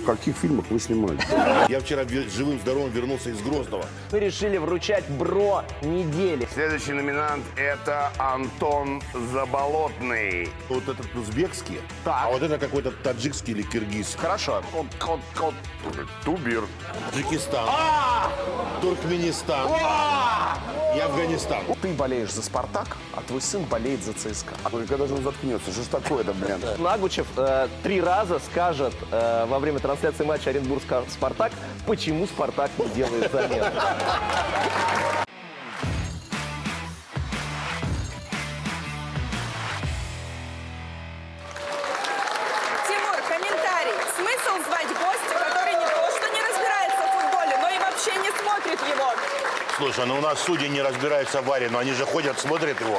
В каких фильмах вы снимались? Я вчера живым-здоровым вернулся из Грозного. Мы решили вручать бро недели. Следующий номинант – это Антон Заболотный. Вот этот узбекский, Так. а вот это какой-то таджикский или киргизский. Хорошо. Тубир. Таджикистан, Туркменистан и Афганистан. Ты болеешь за «Спартак», а твой сын болеет за ЦСКА. Когда же он заткнется? Что ж такое-то, блин? Нагучев 3 раза скажет во время трансляции матча Оренбург-Спартак, почему Спартак не делает замену. Тимур, комментарий. Смысл звать гостя, который не то что не разбирается в футболе, но и вообще не смотрит его? Слушай, ну у нас судьи не разбираются в варе, но они же ходят, смотрят его.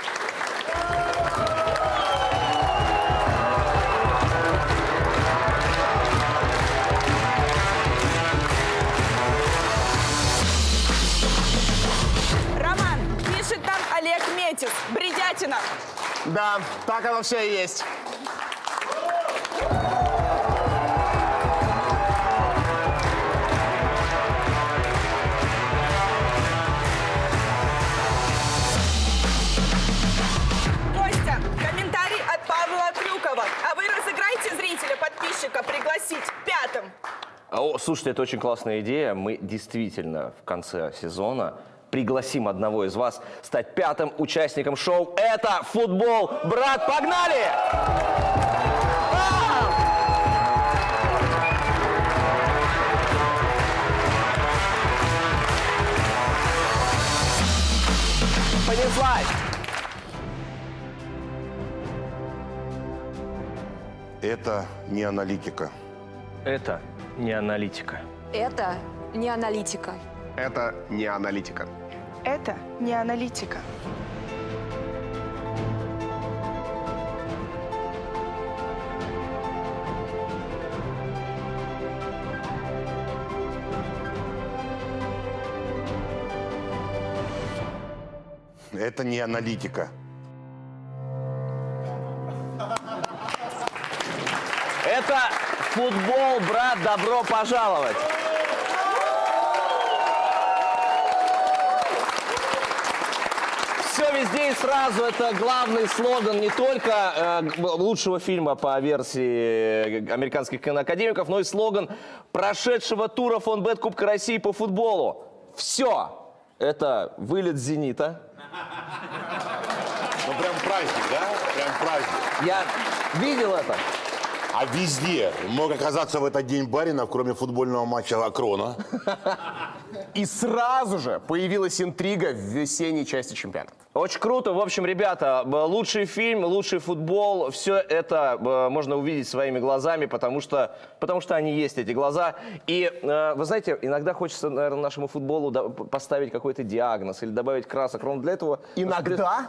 Роман, пишет там Олег Метис. Бредятина. Да, так оно все и есть. Костя, комментарий от Павла Крюкова. А вы разыграйте зрителя, подписчика, пригласить пятым. О, слушайте, это очень классная идея. Мы действительно в конце сезона пригласим одного из вас стать пятым участником шоу «Это футбол, брат, погнали!» Понеслась! Это не аналитика. Это не аналитика. Это не аналитика. Это не аналитика. Это не аналитика. Это не аналитика. Это футбол, брат, добро пожаловать! Все везде и сразу — это главный слоган не только лучшего фильма по версии американских киноакадемиков, но и слоган прошедшего тура Фонбет Кубка России по футболу. Все. Это вылет «Зенита». Ну прям праздник, да? Прям праздник. Я видел это. А везде мог оказаться в этот день баринов, кроме футбольного матча «Акрона». И сразу же появилась интрига в весенней части чемпионата. Очень круто. В общем, ребята, лучший фильм, лучший футбол, все это можно увидеть своими глазами, потому что они есть, эти глаза. И, вы знаете, иногда хочется, наверное, нашему футболу поставить какой-то диагноз или добавить красок. Ровно для этого... Иногда?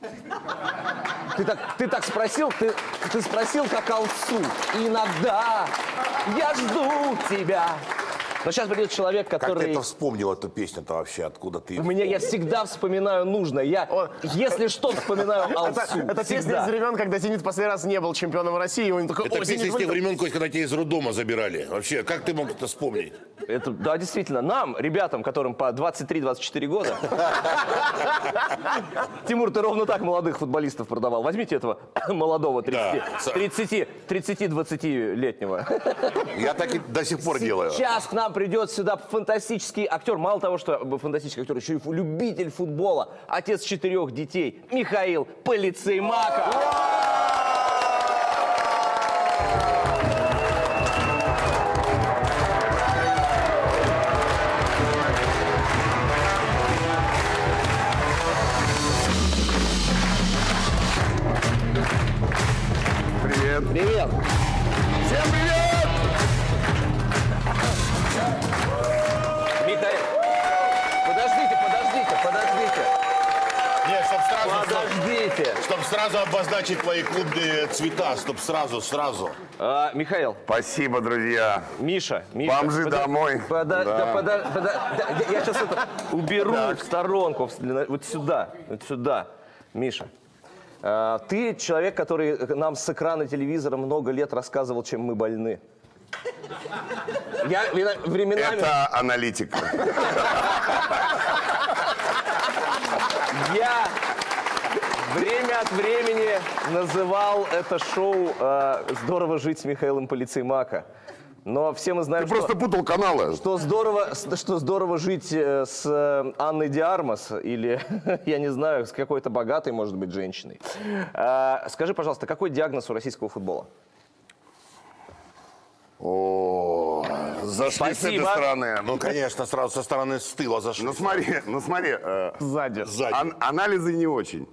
Ты так спросил, ты спросил как Алсу. Иногда я жду тебя. Но сейчас придет человек, Как который... ты это вспомнил, эту песню-то вообще? Откуда ты? Я всегда вспоминаю нужное. Если что, вспоминаю Алсу. Это песня Всегда. из времен, когда «Зенит» в последний раз не был чемпионом России, и он такой: Это «О, песня «Зенит» из тех вылетел». времен, Кость, когда тебя из роддома забирали. Вообще, как ты мог это вспомнить? Да, действительно, нам, ребятам, которым по 23-24 года... Тимур, ты ровно так молодых футболистов продавал. Возьмите этого молодого 30-20-летнего. Я так и до сих пор делаю. Сейчас к нам придет сюда фантастический актер. Мало того, что фантастический актер, еще и любитель футбола. Отец 4 детей. Михаил Полицеймаков. Привет. Привет. Всем привет! Михаил, подождите. Нет, Подождите. чтобы сразу обозначить твои клубные цвета, чтобы сразу. Михаил, Спасибо, друзья. Миша. Бомжи домой. Я сейчас это уберу в сторонку, вот сюда. Миша, ты человек, который нам с экрана телевизора много лет рассказывал, чем мы больны. Я временами... Это аналитика. Я время от времени называл это шоу «Здорово жить с Михаилом Полицеймака». Но все мы знаем, Ты просто путал каналы. что здорово жить с Анной Диармас или, я не знаю, с какой-то богатой, может быть, женщиной. Скажи, пожалуйста, какой диагноз у российского футбола? О, зашли с этой Спасибо. стороны. Ну, конечно, сразу со стороны с тыла зашли. Ну смотри, Сзади. Сзади. анализы не очень.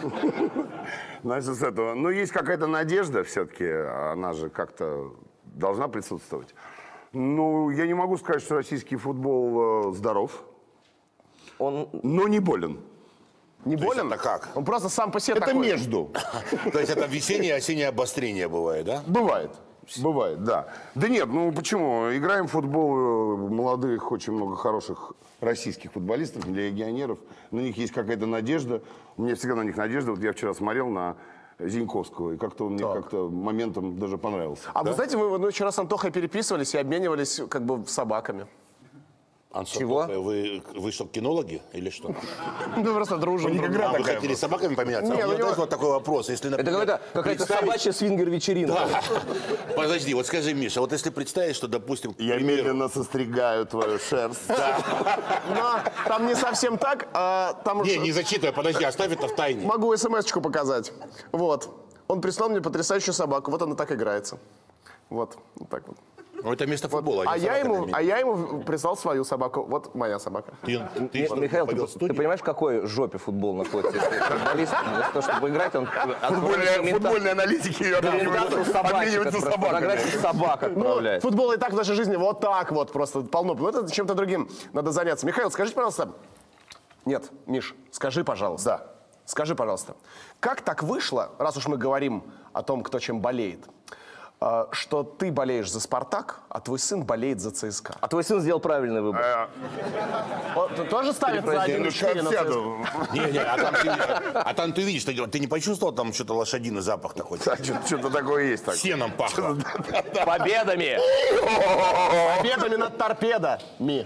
Значит, с этого. Но есть какая-то надежда все-таки, она же как-то должна присутствовать. Ну, я не могу сказать, что российский футбол здоров, Он... но не болен. Не болен? это как? Он просто сам по себе Это такой. между. То есть это весеннее и осеннее обострение бывает, да? Бывает. Бывает, да. Да нет, ну почему? Играем в футбол, молодых, очень много хороших российских футболистов, легионеров. На них есть какая-то надежда. У меня всегда на них надежда. Вот я вчера смотрел на Зиньковского, и как-то он мне как-то моментом даже понравился. А вы знаете, мы вчера с Антохой переписывались и обменивались как бы собаками. Чего? Вы что, кинологи или что? Ну, просто дружим. друг А другу. вы хотели собаками поменяться? Не, А у ну, меня него- знаете, вот такой вопрос. Если, Это например, какая-то представить- собачья свингер-вечеринка. Подожди, вот скажи, Миша, вот если представить, что, допустим, к Я примеру, медленно состригаю твою шерсть. Но там не совсем так. Там Не, не зачитывай, подожди, оставь это в тайне. Могу смс-очку показать. Вот. Он прислал мне потрясающую собаку. Вот она так играется. Вот. Вот так вот. Ну, это место футбола. А не я, собака ему, для а меня. я ему прислал свою собаку. Вот моя собака. Ты что, Михаил, повел ты студию? понимаешь, в какой жопе футбол находится? Если футболист, вместо того, чтобы играть, он Футбольные аналитики комментатору собачек обмениваются собаками. фотографии собак Ну, отправляет. футбол и так в нашей жизни вот так вот просто полно. Ну, это чем-то другим надо заняться. Михаил, скажите, пожалуйста. Нет, Миш, скажи, пожалуйста. Да. Скажи, пожалуйста, как так вышло, раз уж мы говорим о том, кто чем болеет, что ты болеешь за «Спартак», а твой сын болеет за ЦСКА? А твой сын сделал правильный выбор. Он тоже ставит за 1,4 на ЦСКА? Не, а там ты видишь, ты не почувствовал там что-то лошадиный запах такой? Что-то такое есть. Так. Сеном пахло. Победами! Победами над торпедами.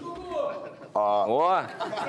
О,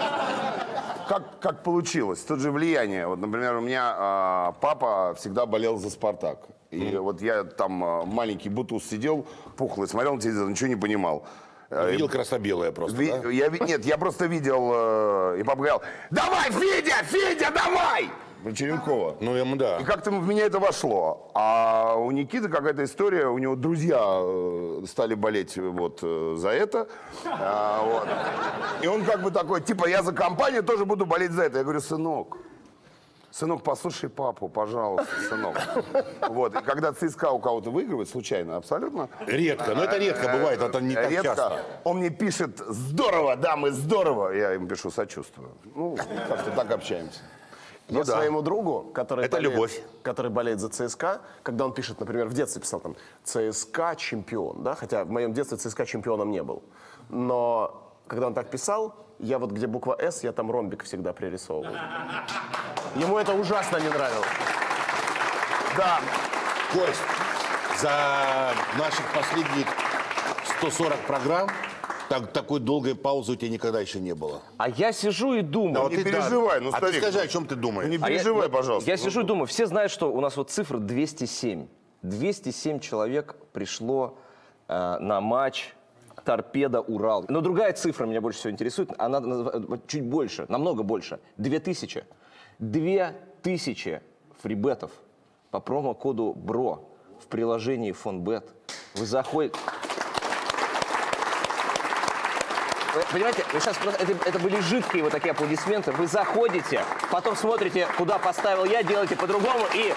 Как получилось? Тут же влияние. Вот, например, у меня папа всегда болел за «Спартак». И вот я там маленький бутуз сидел, пухлый, смотрел на телевизор, ничего не понимал. Видел красно-белое просто, да? Нет, я просто видел, и папа говорил: давай, Федя, давай! Черенкова. Ну, ему да. И как-то в меня это вошло. А у Никиты какая-то история, у него друзья стали болеть вот за это. Вот. И он как бы такой, типа, я за компанию тоже буду болеть за это. Я говорю: сынок, послушай папу, пожалуйста, сынок. Вот. И когда ЦСКА у кого-то выигрывает, случайно, абсолютно. Редко, но это редко бывает, это не так Редко. часто. Он мне пишет: здорово, дамы, здорово. Я ему пишу: сочувствую. Ну, как-то так общаемся. Я своему другу, Это любовь. который болеет за ЦСКА, когда он пишет, например, в детстве писал там «ЦСКА чемпион», да, хотя в моем детстве ЦСКА чемпионом не был. Но когда он так писал, я вот где буква «С», я там ромбик всегда пририсовывал. Ему это ужасно не нравилось. Да. Кость, за наших последних 140 программ такой долгой паузы у тебя никогда еще не было. а я сижу и думаю. Вот не ты, да. переживай, ну, А ты старик, скажи, ну. о чем ты думаешь? Не А я- переживай, вот пожалуйста. Я сижу и думаю, все знают, что у нас вот цифра 207. 207 человек пришло на матч «Торпедо-Урал». Но другая цифра меня больше всего интересует. Она чуть больше, намного больше. 2000. 2000 фрибетов по промокоду БРО в приложении Фонбет. Вы заходите... Вы понимаете, вы сейчас просто, это были жидкие вот такие аплодисменты. Вы заходите, потом смотрите, куда поставил я, делаете по-другому и...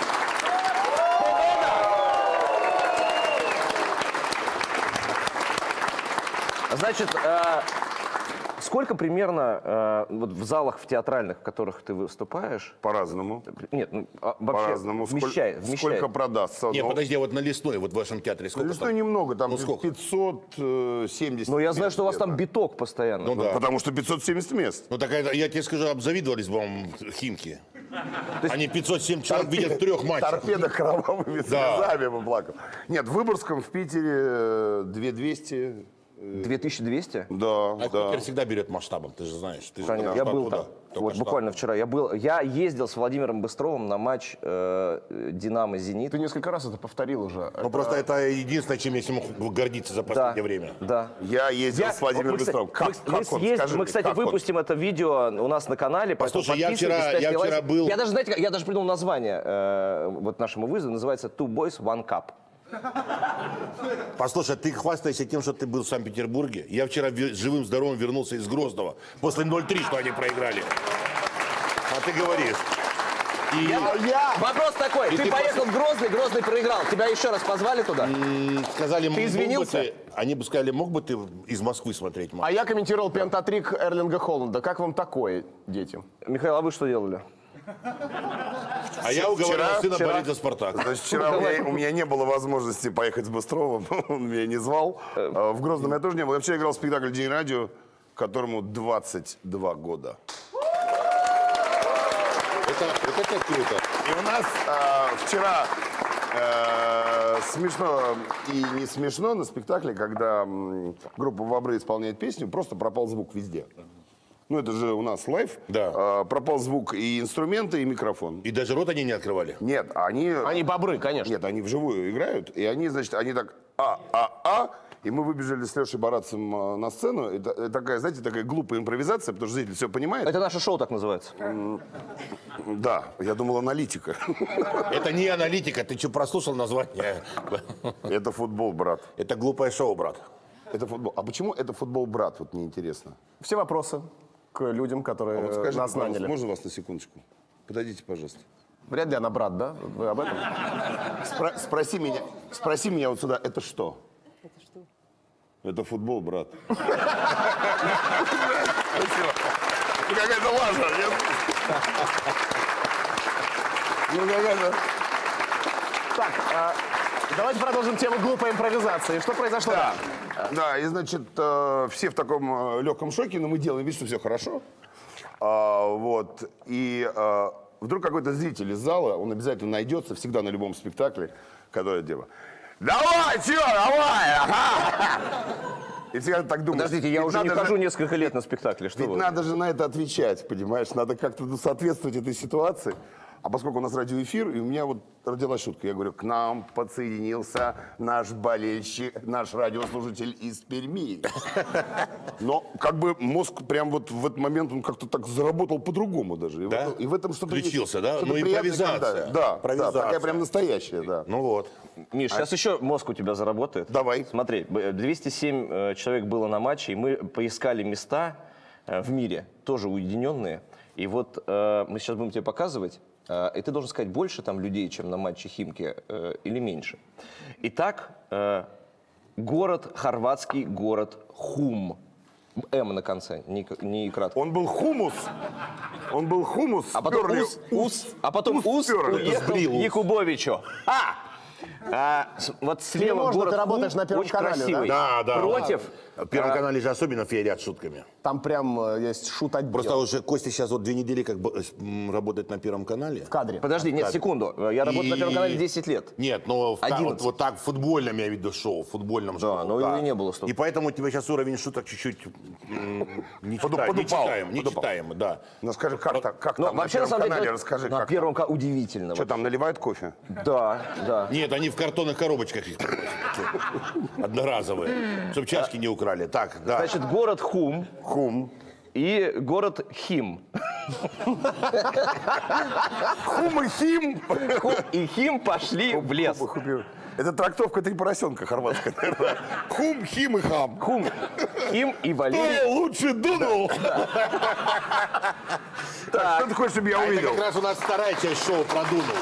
Значит, сколько примерно вот в залах в театральных, в которых ты выступаешь? По-разному. Нет, ну, вообще По-разному. вмещает. Сколько продастся? Не, Ну, подожди, а вот на Лесной, вот в вашем театре сколько Лесной там? немного, там Ну, сколько? 570 Но я знаю, мест что у вас там где-то. биток постоянно. Ну да. Потому что 570 мест. Ну так я тебе скажу, обзавидовались бы вам Химки. Они 507 человек видят в 3 матчах. Торпеда кровавыми слезами плакал. Нет, в Выборгском, в Питере 2200. 2200? Да, А да. Питер всегда берет масштабом, ты же знаешь. Ты же Конечно, я был там. Вот буквально вчера. Я ездил с Владимиром Быстровым на матч «Динамо-Зенит». Ты несколько раз это повторил уже. Ну, просто это единственное, чем я смог гордиться за последнее время. Да. Я ездил с Владимиром Быстровым. Мы, кстати, выпустим это видео у нас на канале. Послушай, я вчера был... Я даже, знаете, я даже придумал название вот нашему вызову. Называется «Two Boys, One Cup». Послушай, ты хвастаешься тем, что ты был в Санкт-Петербурге. Я вчера живым-здоровым вернулся из Грозного. После 0-3, что они проиграли. А ты говоришь. Вопрос такой. Ты поехал в Грозный, Грозный проиграл. Тебя еще раз позвали туда? Сказали, Ты извинился? Они бы сказали, мог бы ты из Москвы смотреть матч? А я комментировал пентатрик Эрлинга Холланда. Как вам такое, дети? Михаил, а вы что делали? А я уговорил сына вчера. болеть за «Спартак». Значит, вчера у меня не было возможности поехать с Быстровым, он меня не звал. В Грозном я тоже не был. Я вчера играл в спектакль «День радио», которому 22 года. Это круто. И у нас вчера смешно и не смешно на спектакле, когда группа «Бобры» исполняет песню, просто пропал звук везде. Ну, это же у нас лайв. Да. Пропал звук и инструменты, и микрофон. И даже рот они не открывали. Нет, они... Они бобры, конечно. Нет, они вживую играют, и они, значит, они так и мы выбежали с Лешей Баратцем на сцену. Это такая, знаете, такая глупая импровизация, потому что зритель все понимает. Это наше шоу так называется. Да, я думал, аналитика. Это не аналитика, ты что, прослушал название? Это футбол, брат. Это глупое шоу, брат. Это футбол. А почему это футбол, брат? Вот мне интересно. Все вопросы к людям, которые Вот скажите, нас пожалуйста, наняли. можно вас на секундочку? Подойдите, пожалуйста. Вряд ли она брат, да? Вы об этом? Спроси меня вот сюда, это что? Это что? Это футбол, брат. Спасибо. Какая-то лажа, нет? Ну, какая-то... Так, давайте продолжим тему глупой импровизации. Что произошло? Да, да, и значит, все в таком легком шоке, но мы делаем вид, что все хорошо. Вот, и вдруг какой-то зритель из зала, он обязательно найдется, всегда на любом спектакле, который делает. Давай, чё, давай! Ага! И всегда так думаешь. Подождите, я ведь уже не надо хожу же- несколько лет на спектакле. Что Ведь вы? надо же на это отвечать, понимаешь? Надо как-то соответствовать этой ситуации. А поскольку у нас радиоэфир, и у меня вот родилась шутка. Я говорю, к нам подсоединился наш болельщик, наш радиослушатель из Перми. Но как бы мозг прям вот в этот момент, он как-то так заработал по-другому даже. Да? И в этом что-то Включился, есть, да? что-то Ну, приятное, импровизация. когда- Да, Импровизация. такая прям настоящая, да. Ну вот. Миш, сейчас еще мозг у тебя заработает. Давай. Смотри, 207 человек было на матче, и мы поискали места в мире, тоже уединенные. И вот мы сейчас будем тебе показывать, и ты должен сказать, больше там людей, чем на матче Химки, или меньше. Итак, город, хорватский город Хум. М на конце, не кратко. Он был хумус. Он был хумус. А потом сперли. а потом ус сперли. уехал к Сбрил ус. Якубовичу. Вот слева можно, город ты работаешь Хум, на Первом очень канале, да? красивый. Да. Против В Первом канале же особенно феерят шутками. Там прям есть шут-отдел. Просто уже Костя сейчас вот 2 недели как бы работает на Первом канале. в кадре. Подожди, нет, секунду. Я работаю на Первом канале 10 лет. Нет, но 11. вот так в футбольном, я виду, шоу, в футбольном шоу. но его и не было столько. И поэтому у тебя сейчас уровень шуток чуть-чуть Подупал. нечитаемый, да. Ну скажи, как Но там на вообще, на Первом самом канале, деле, расскажи, на как Первом канале удивительно. Что там, наливают кофе? Да. Нет, они в картонных коробочках их приносят. Одноразовые. Чтобы чашки не украли. Так, да. Значит, город Хум Хум. и город Хим. Хум и хим. Хум и Хим пошли в лес. Это трактовка «Три поросенка» хорватская, наверное. Хум, хим и хам. Хум, Хим и Валерий. Кто лучше дунул? Так, что ты хочешь, чтобы я А это увидел? как раз у нас вторая часть шоу про Дуну.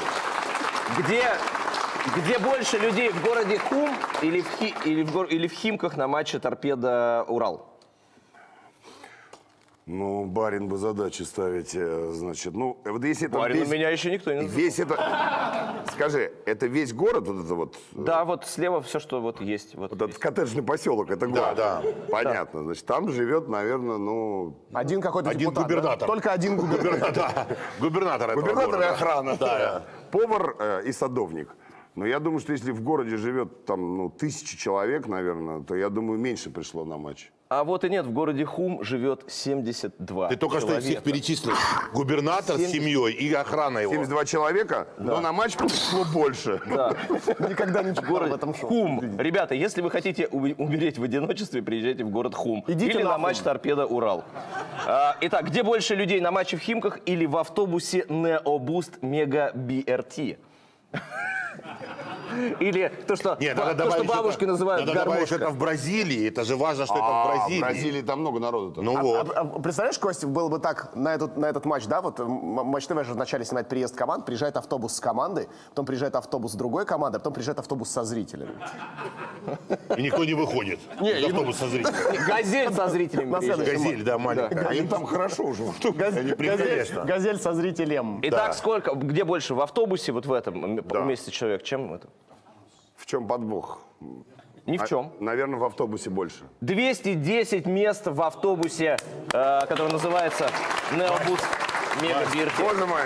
Где больше людей, в городе Хум или в Химках на матче Торпедо Урал? Ну, барин бы задачи ставить, значит, ну, вот если это Барин, меня еще никто не называл. весь это, скажи, это весь город, вот это вот? Да, вот слева все, что вот есть. Вот Вот этот коттеджный поселок, это город? да. Понятно, значит, там живет, наверное, ну... Один какой-то Один депутат, губернатор. да? Только один губернатор. Губернатор этого Губернатор и города. охрана, да. Повар и садовник. Но я думаю, что если в городе живет там, ну, 1000 человек, наверное, то, я думаю, меньше пришло на матч. А вот и нет, в городе Хум живет 72 Ты только что их всех человека. перечислил. Губернатор с семьей и охрана его. 72 человека, но на матч пришло больше. Никогда не читал в этом шоу. Хум. Ребята, если вы хотите умереть в одиночестве, приезжайте в город Хум. Идите или на на Хум. матч «Торпедо Урал». Итак, где больше людей, на матче в Химках или в автобусе Необуст Мега BRT? Или то, что, Нет, то, надо что добавить, бабушки что это- называют надо добавить, что гармошка. это в Бразилии. Это же важно, что это в В Бразилии. Бразилии там много народу-то. Ну вот. Представляешь, Костя, было бы так на этот матч, да, вот Матч ТВ же вначале снимает приезд команд, приезжает автобус с командой, потом приезжает автобус с другой командой, а потом приезжает автобус со зрителями. И никто не выходит. Из автобуса со зрителями. Газель со зрителями. На приезжает. следующий Газель, да, маленькая. А им там хорошо уже. Они прикольно. Газель со зрителем. Итак, сколько, где больше, в автобусе, вот в этом месте человек, чем в этом? В чем подвох? Ни в чем. Наверное, в автобусе больше. 210 мест в автобусе, который называется Необус Мега BRT. Боже мой.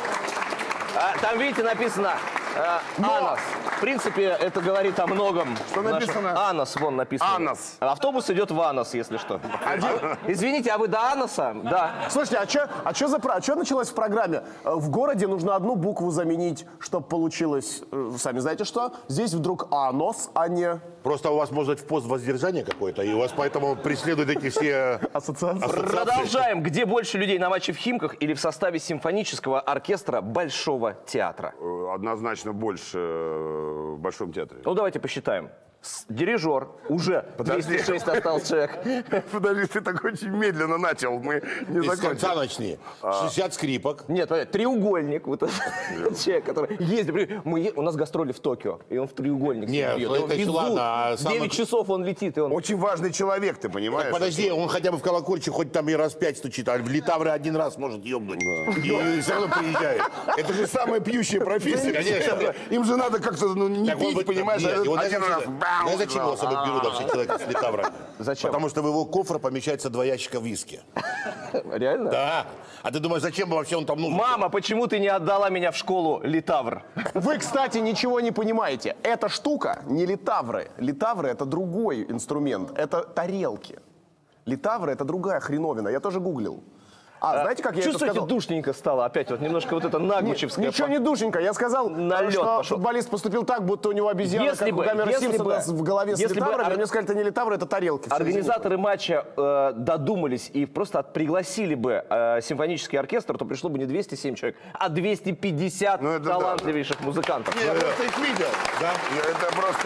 Там, видите, написано Анос. В принципе, это говорит о многом. Что написано? Анос, вон написано. Анос. Автобус идет в Анос, если что. Извините, а вы до Аноса? Да. Слушайте, а что началось в программе? В городе нужно одну букву заменить, чтобы получилось, сами знаете что? Здесь вдруг анос, а не Просто у вас может быть пост воздержания какой-то, и у вас поэтому преследуют эти все ассоциация. Продолжаем. Где больше людей, на матче в Химках или в составе симфонического оркестра Большого театра? Однозначно больше в Большом театре. Ну, давайте посчитаем. Дирижер, уже Подожди. 206 остался человек. Подожди, ты так очень медленно начал, мы не из закончили. конца начни. 60 скрипок. Нет, понятно, треугольник, вот этот человек, который ездит. У нас гастроли в Токио, и он в треугольник. Нет, бьет. ну Его это еще везут. ладно, а самое- 9 часов он летит, и он... Очень важный человек, ты понимаешь? Подожди, он хотя бы в колокольчик хоть там и раз 5 стучит, а в Литавре один раз может ёбнуть. И все равно приезжает. Это же самая пьющая профессия. Конечно. Им же надо как-то не Так он пить, бы- понимаешь? Нет, его Один раз. знаешь, зачем его с собой берут вообще человека с Литавра? Зачем? Потому что в его кофр помещается 2 ящика виски. Реально? Да. А ты думаешь, зачем вообще он там нужен? Мама, почему ты не отдала меня в школу Литавр? Вы, кстати, ничего не понимаете. Эта штука не литавры. Литавры — это другой инструмент. Это тарелки. Литавры — это другая хреновина. Я тоже гуглил. Знаете, как я это Чувствуете, сказал? душненько стало опять, вот немножко вот это нагучевское. Ничего не душненько. Я сказал, Налет что пошел. футболист поступил так, будто у него обезьяна, Если как бы- у Гомера если Симпсона бы- в голове с если бы литаврами. ор- А мне сказали, это не литавры, это тарелки. Всё, Организаторы матча додумались и просто пригласили бы симфонический оркестр, то пришло бы не 207 человек, а 250 Ну, это да. талантливейших музыкантов. Я просто их видел. Да? Это просто...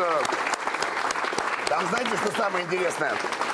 Там знаете, что самое интересное?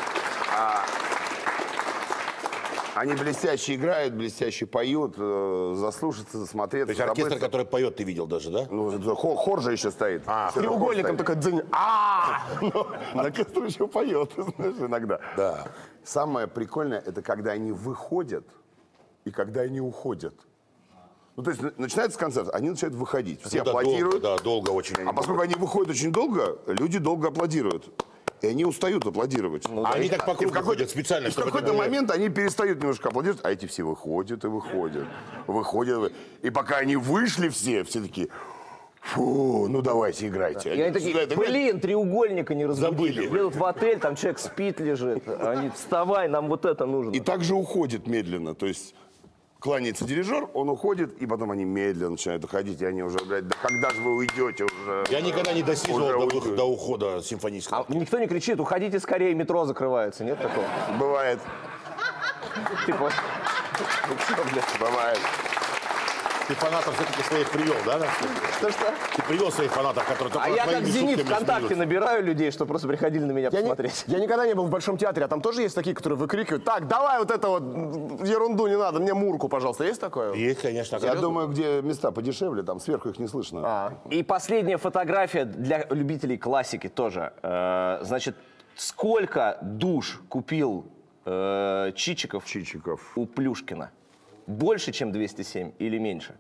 Они блестяще играют, блестяще поют, заслушаться, засмотреться. То есть оркестр, забыться. который поет, ты видел даже, да? Ну, это хор же еще стоит. С треугольником такой дзынь. Оркестр еще поет, ты знаешь, иногда. Да. Самое прикольное, это когда они выходят и когда они уходят. Ну, то есть начинается концерт, они начинают выходить. Все Ну да, аплодируют. долго, да, долго очень. А поскольку они выходят очень долго, люди долго аплодируют. И они устают аплодировать. А они так по И в кругу какой-то ходят специально, и в чтобы это какой-то было- момент они перестают немножко аплодировать, а эти все выходят и выходят. Выходят. И пока они вышли все такие, фу, ну давайте играйте. И они такие, начинают играть. блин, треугольника не разбудили. Забыли. Едут в отель, там человек спит, лежит. Они, вставай, нам вот это нужно. И также уходит медленно. То есть кланяется дирижер, он уходит, и потом они медленно начинают уходить, и они уже говорят, да когда же вы уйдете уже? Я никогда не достигнул Уже до, уйдет. до ухода симфонического. А никто не кричит, уходите скорее, метро закрывается, нет такого? Бывает, Типа, бывает. Ты фанатов все-таки своих привел, да? что? Ты привел своих фанатов, которые А только я как твоими «Зенит» шутками ВКонтакте смеются. набираю людей, что просто приходили на меня посмотреть. Я никогда не был в Большом театре, а там тоже есть такие, которые выкрикивают, так, давай вот это вот ерунду не надо, мне Мурку, пожалуйста. Есть такое? Есть, конечно. Я думаю, где места подешевле, там сверху их не слышно. И последняя фотография для любителей классики тоже. Значит, сколько душ купил Чичиков Чичиков. у Плюшкина больше, чем 207 или меньше?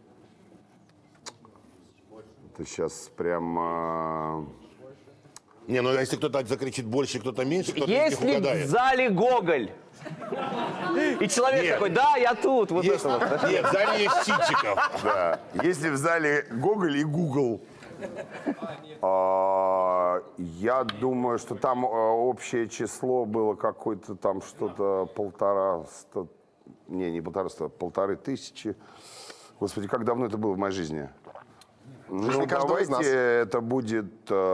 Ты сейчас прям... Не, ну если кто-то закричит больше, кто-то меньше, кто-то из них Если в угадает. зале Гоголь, и человек Нет. такой, да, я тут, вот Есть- это вот. Нет, в зале есть Чичиков. Да. Если в зале Гоголь и Google. Я думаю, что там общее число было какое-то там что-то 150, не 1500, 1500. Господи, как давно это было в моей жизни? Ну, каждого из нас. давайте это будет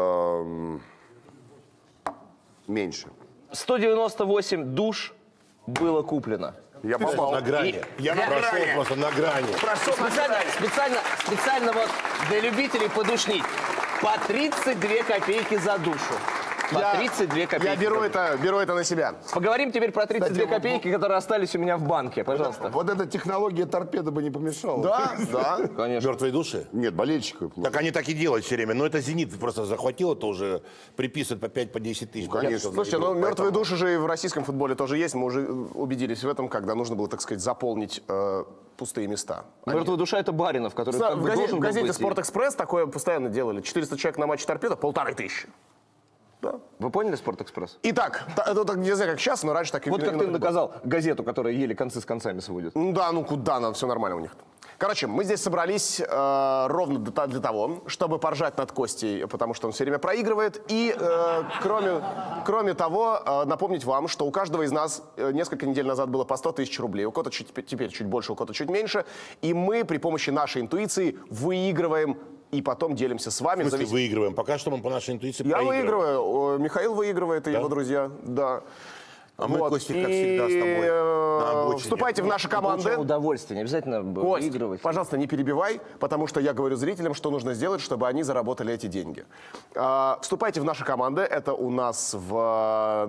меньше. 198 душ было куплено. Я попал. На грани. Я на прошел грани. просто на грани. Специально вот для любителей подушнить. По 32 копейки за душу. По 32 копейки. Я беру за душу. это на себя. Поговорим теперь про 32 Кстати, копейки, которые остались у меня в банке. Пожалуйста. Вот эта технология торпеды бы не помешала. Да, да. Конечно. Мертвые души? Нет, болельщиков. Так они так и делают все время. Но это «Зенит» просто захватил, это уже приписывают по 5, по 10 тысяч. конечно. Слушайте, ну мертвые души же и в российском футболе тоже есть. Мы уже убедились в этом, когда нужно было, так сказать, заполнить пустые места. Мертвая душа — это Баринов, который как В бы газете, должен в был газете быть. «Спортэкспресс» такое постоянно делали. 400 человек на матче «Торпедо» — 1500. Да. Вы поняли «Спортэкспресс»? Итак, это так не знаю, как сейчас, но раньше так и Вот как именно ты так было. наказал газету, которая еле концы с концами сводит. Ну да, ну куда нам, все нормально у них. Короче, мы здесь собрались ровно для того, чтобы поржать над Костей, потому что он все время проигрывает. И кроме того, напомнить вам, что у каждого из нас несколько недель назад было по 100 тысяч рублей. У кого-то теперь чуть больше, у кого-то чуть меньше. И мы при помощи нашей интуиции выигрываем и потом делимся с вами. В смысле выигрываем? Пока что мы по нашей интуиции Я проигрываем. выигрываю, Михаил выигрывает и его друзья. Да. А мы, Вот. Костя, как И, всегда, с тобой на обочине. вступайте в наши команды. Получаем удовольствие, не обязательно Кость, выигрывать. пожалуйста, не перебивай, потому что я говорю зрителям, что нужно сделать, чтобы они заработали эти деньги. Вступайте в наши команды. Это у нас на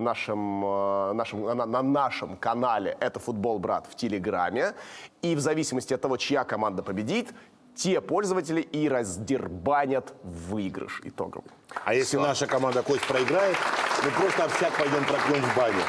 нашем канале «Это футбол, брат» в Телеграме. И в зависимости от того, чья команда победит, те пользователи и раздербанят выигрыш итоговый. А если наша команда Кость проиграет, мы просто общак пойдем пропьем в бане.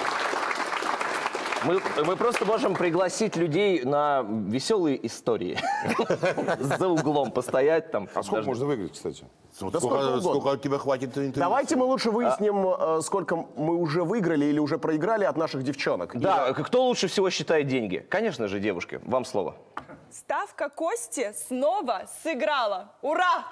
Мы просто можем пригласить людей на веселые истории. За углом постоять там. А сколько можно выиграть, кстати? Сколько у тебя хватит интервью? Давайте мы лучше выясним, сколько мы уже выиграли или уже проиграли от наших девчонок. Да, кто лучше всего считает деньги? Конечно же, девушки. Вам слово. Ставка Кости снова сыграла. Ура!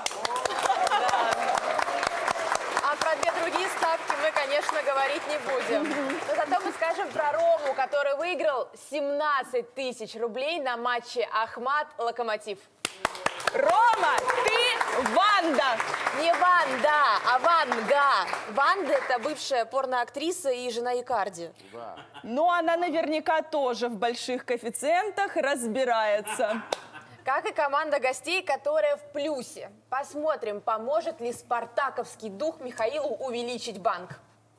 А про две другие ставки мы, конечно, говорить не будем. Но зато мы скажем про Рому, который выиграл 17 тысяч рублей на матче Ахмат-Локомотив. Рома, ты Ванда! Не Ванда, а Ванга. Ванда – это бывшая порноактриса и жена Икарди. Но она наверняка тоже в больших коэффициентах разбирается. Как и команда гостей, которая в плюсе. Посмотрим, поможет ли спартаковский дух Михаилу увеличить банк.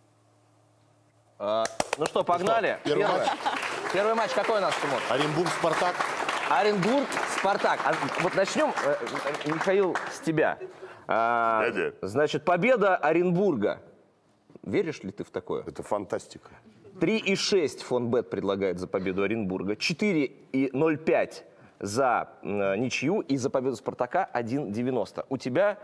Ну что, погнали? Первый матч. Первый матч какой у нас, Тимур? Оренбург, Спартак. Оренбург, Спартак. Вот начнем, Михаил, с тебя. Дядя. Значит, победа Оренбурга. Веришь ли ты в такое? Это фантастика. 3,6 Фонбет предлагает за победу Оренбурга. 4,05 за ничью. И за победу Спартака 1,90. У тебя,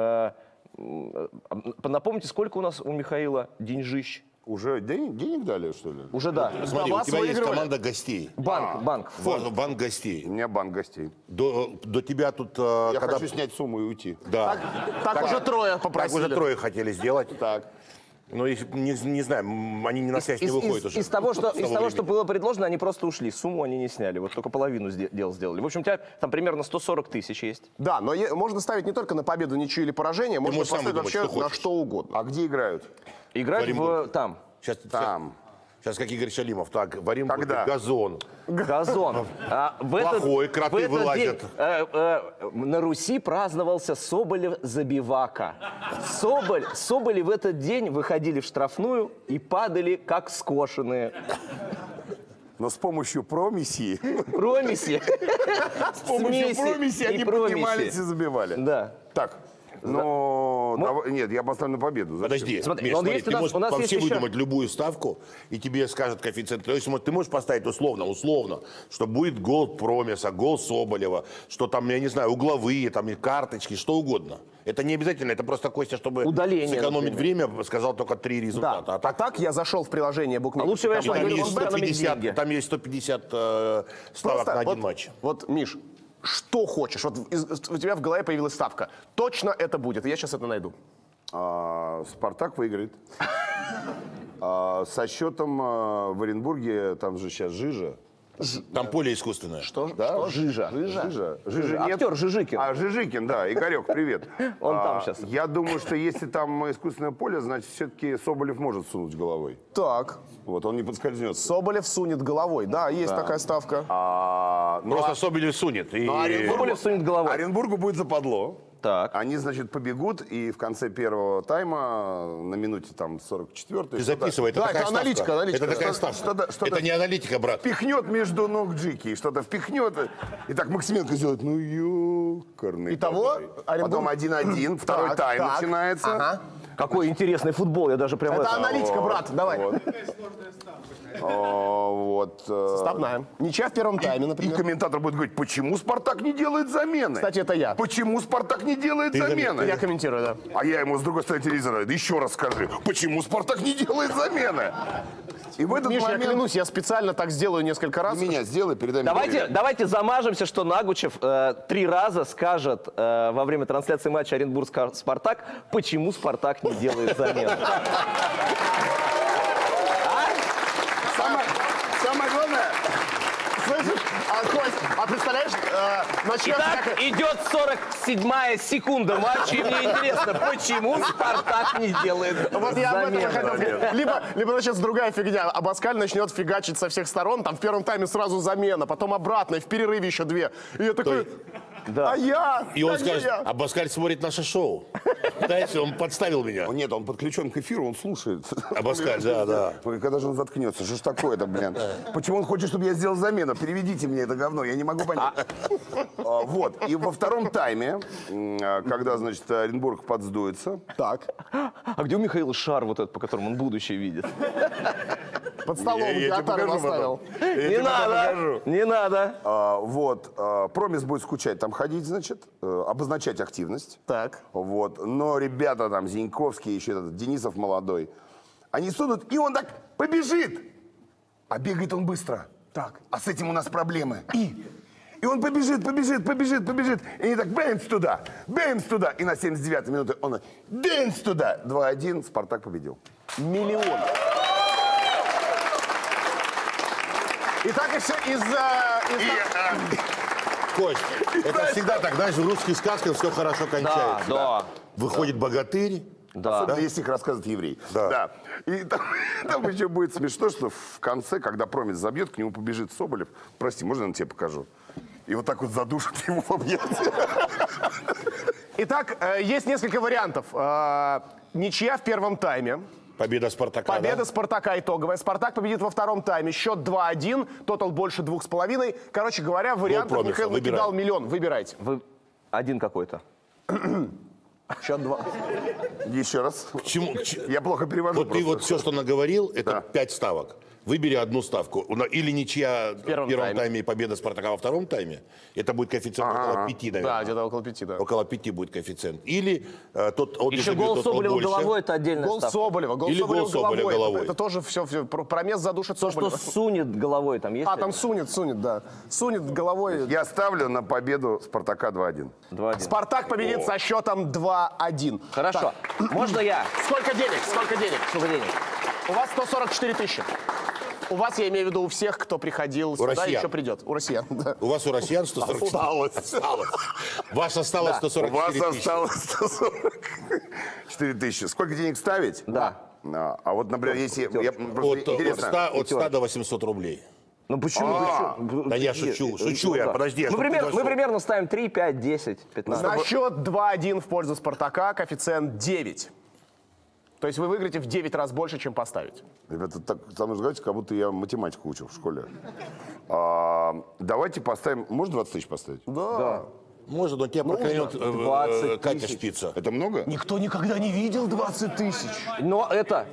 напомните, сколько у нас у Михаила деньжищ? Уже денег дали, что ли? Уже да. Смотри, у вас тебя есть выигрывали. команда гостей. Банк. Банк гостей. У меня банк гостей. До тебя тут... Я когда... хочу снять сумму и уйти. Да. Так уже трое Так попросили. уже трое хотели сделать. Так. Но не знаю, они не на связь не выходят уже. Из того, что времени. было предложено, они просто ушли. Сумму они не сняли. Вот только половину дел сделали. В общем, у тебя там примерно 140 тысяч есть. Да, но можно ставить не только на победу, ничью или поражение, можно можешь сам поставить выдумать, вообще что на хочешь. что угодно. А где играют? Играть Оренбург. там. Сейчас, как Игорь Шалимов. Так, в Оренбурге Когда? газон. Газон. Плохой, кроты вылазят. На Руси праздновался Соболев-Забивака. Соболи в этот день выходили в штрафную и падали, как скошенные. Но с помощью промиси. Промеси. С помощью промиси они поднимались и забивали. Да. Так, ну, Ну, нет, я поставлю на победу. Зачем? Подожди, Смотри, Миш, он смотри, есть у ты нас- можешь у нас вообще есть еще- выдумать любую ставку, и тебе скажет коэффициент. То есть ты можешь поставить условно, что будет гол Промеса, гол Соболева, что там, я не знаю, угловые, там и карточки, что угодно. Это не обязательно, это просто, Костя, чтобы Удаление, сэкономить например. время, сказал только 3 Да. результата. А так я зашел в приложение букмекерской лучше вариант, И там компании. есть он сэкономит 150, деньги. там есть 150 ставок Просто на один вот, матч. Вот, Миш, что хочешь? Вот у тебя в голове появилась ставка. Точно это будет. Я сейчас это найду. Спартак выиграет. Со счетом в Оренбурге, там же сейчас Жижа. Там поле искусственное. Что? Да? Что? Жижа. Жижи нет. Актер Жижикин. А, Жижикин, да. Игорек, привет. Он там щас. Я думаю, что если там искусственное поле, значит, все-таки Соболев может сунуть головой. Так. Вот, он не подскользнется. Соболев сунет головой. Да, есть такая ставка. Просто Соболев сунет. И... Соболев сунет головой. Оренбургу будет западло. Так. Они, значит, побегут, и в конце первого тайма, на минуте там 44-й... Ты записывай, это Да, такая это аналитика, ставка. аналитика. Это такая Что-то- ставка. что-то- Это не аналитика, брат. Впихнет между ног Джики, что-то впихнет. И так Максименко сделает, ну ёкарный. Итого, бабай. Оренбург- Потом 1-1, второй Так, тайм так. начинается. Ага. Какой интересный футбол, я даже прям... Это это- аналитика, брат. Давай. Вот. Ставная. Ничья в первом тайме, И например. комментатор будет говорить, почему Спартак не делает замены? Кстати, это я. Почему Спартак не делает замены? Я комментирую, да. А я ему с другой стороны телевизора, еще раз скажи, почему Спартак не делает замены? И в этот Миш, я момент... клянусь, я специально так сделаю несколько раз. Ты меня сделай, передай мне Давайте, привет. давайте замажемся, что Нагучев 3 раза скажет во время трансляции матча Оренбург-Спартак, почему Спартак не делает замену. Самое главное, Слышишь? Кость, представляешь, начнется Итак, как... идет 47-я секунда матча, и мне интересно, почему Спартак не делает Вот я об этом и замену. хотел сказать. Либо начнется другая фигня. Абаскаль начнет фигачить со всех сторон. Там в первом тайме сразу замена, потом обратно, и в перерыве еще 2. И я такой... Да. А я? И он Да не скажет, я. Абаскаль смотрит наше шоу. Знаете, он подставил меня. нет, он подключен к эфиру, он слушает. Абаскаль, да. Ой, когда же он заткнется? Что ж такое-то, блин? Почему он хочет, чтобы я сделал замену? Переведите мне это говно, я не могу понять. Вот, и во втором тайме, когда, значит, Оренбург подсдуется, Так, А где у Михаила шар вот этот, по которому он будущее видит? под столом Я тебе Геотару покажу поставил. Не надо, не надо. вот, Промис будет скучать там ходить, значит, обозначать активность. Так. Вот, но ребята там, Зиньковский, еще этот Денисов молодой, они сунут, и он так побежит. А бегает он быстро. Так. А с этим у нас проблемы. И он побежит. И они так, бэмс туда. И на 79-й минуте он, бэмс туда. 2-1, Спартак победил. Миллион. Итак, еще из... Кость, это всегда так, знаешь, в русских сказках все хорошо кончается. Да. Выходит богатырь. Да. Особенно, если их рассказывает еврей. Да. И там еще будет смешно, что в конце, когда Промис забьет, к нему побежит Соболев. Прости, можно я на тебе покажу? И вот так вот задушит его в объятия. Итак, есть несколько вариантов. Ничья в первом тайме. Победа Спартака. Победа да? Спартака итоговая. Спартак победит во втором тайме. Счет 2-1. Тотал больше 2,5. Короче говоря, вариантов Промиса. Михаил Выбирай. накидал миллион. Выбирайте. Вы один какой-то. Счет 2. Еще раз. Почему? Я плохо перевожу. Вот ты вот все, что наговорил, это Да. 5 ставок. Выбери одну ставку. Или ничья в первом первом тайме. тайме и победа Спартака во втором тайме. Это будет коэффициент около 5, наверное. Да, где-то около 5, да. Около 5 будет коэффициент. Или тот Еще гол Соболева головой, это отдельная Гол ставка. Соболева. Гол Или Соболева гол Соболева головой. Это тоже все. Промес задушит То, что Соболева. сунет головой, там есть? А, там сунет, да. Сунет головой. Я ставлю на победу Спартака 2-1. 2-1. Спартак победит со счетом 2-1. Хорошо. Так, Можно я? сколько денег? Сколько денег? Сколько денег? У вас 144 тысячи. У вас, я имею в виду, у всех, кто приходил сюда, россиян. еще придет. У россиян, да. У вас у россиян 144. Осталось. Вас осталось У 144 вас тысячи. осталось 144 тысячи. Сколько денег ставить? Да. А вот, например, если... Я, просто интересно. От 100 до 800 рублей. Ну почему? Да я шучу я, подожди. Мы примерно ставим 3, 5, 10, 15. На счет 2-1 в пользу Спартака, коэффициент 9. То есть вы выиграете в 9 раз больше, чем поставить. Ребята, так со мной разговариваете, как будто я математику учил в школе. Давайте поставим... Можно 20 тысяч поставить? Да. Может, но тебя проклянет 20 Катя тысяч. Шпица. Это много? Никто никогда не видел 20 тысяч. Но это...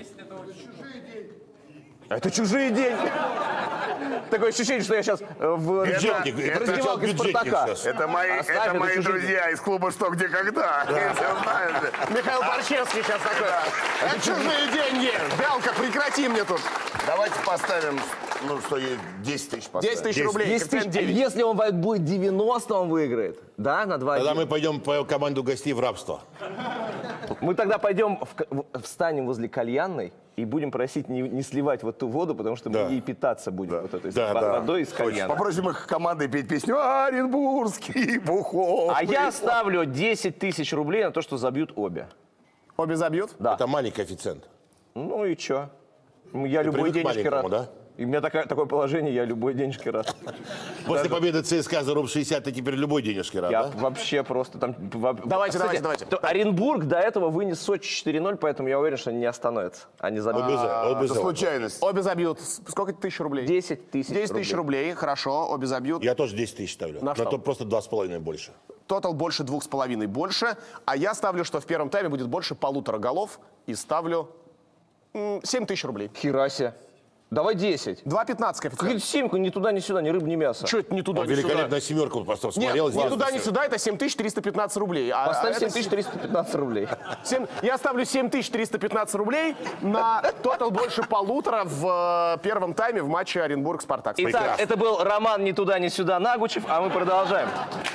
Это чужие деньги. Такое ощущение, что я сейчас в Бюджетник, это раздевалке бюджетник Спартака. сейчас. Это мои, Оставь, это это мои чужие друзья из клуба «Что, где, когда». Если вы знаете. Михаил Борчевский сейчас такой. Это чужие деньги. Белка, прекрати мне тут. Давайте поставим, ну что, 10 тысяч поставим. 10 тысяч рублей. 10 тысяч. коэффициент 9. Если он будет 90, он выиграет. Да, на 2. Тогда мы пойдем по команду гостей в рабство. Мы тогда пойдем, встанем возле кальянной и будем просить не сливать вот ту воду, потому что Да. мы ей питаться будем вот этой Да, да. водой из кальяна. Попросим их командой петь песню «Оренбургский бухов». А я ставлю 10 тысяч рублей на то, что забьют обе. Обе забьют? Да. Это маленький коэффициент. Ну и чё? Я любой привык к денежке рад. маленькому, да? И у меня такое положение, я любой денежке рад. После победы ЦСКА за руб 60 ты теперь любой денежки рад, Я да? вообще просто там... Давайте, Кстати, давайте. Оренбург до этого вынес Сочи 4-0, поэтому я уверен, что они не остановятся. Они забьют. Это случайность. Обе забьют. Сколько тысяч рублей? 10 тысяч 10 тысяч рублей. Хорошо, обе забьют. Я тоже 10 тысяч ставлю. На что? то просто 2,5 больше. Тотал больше 2,5 больше. А я ставлю, что в первом тайме будет больше 1,5 голов. И ставлю 7 тысяч рублей. Херасе. Давай 10. 2,15 коэффициент. Какая-то семка, ни туда, ни сюда, ни рыба, ни мясо. Что это не туда, ни сюда? Великолепная семерку просто Нет, смотрел. ни туда, ни сюда, это 7315 рублей. Поставь это 7315 рублей. Я ставлю 7315 рублей на тотал больше 1,5 в первом тайме в матче Оренбург-Спартак. Итак, это был Роман «Ни туда, ни сюда» Нагучев, а мы продолжаем.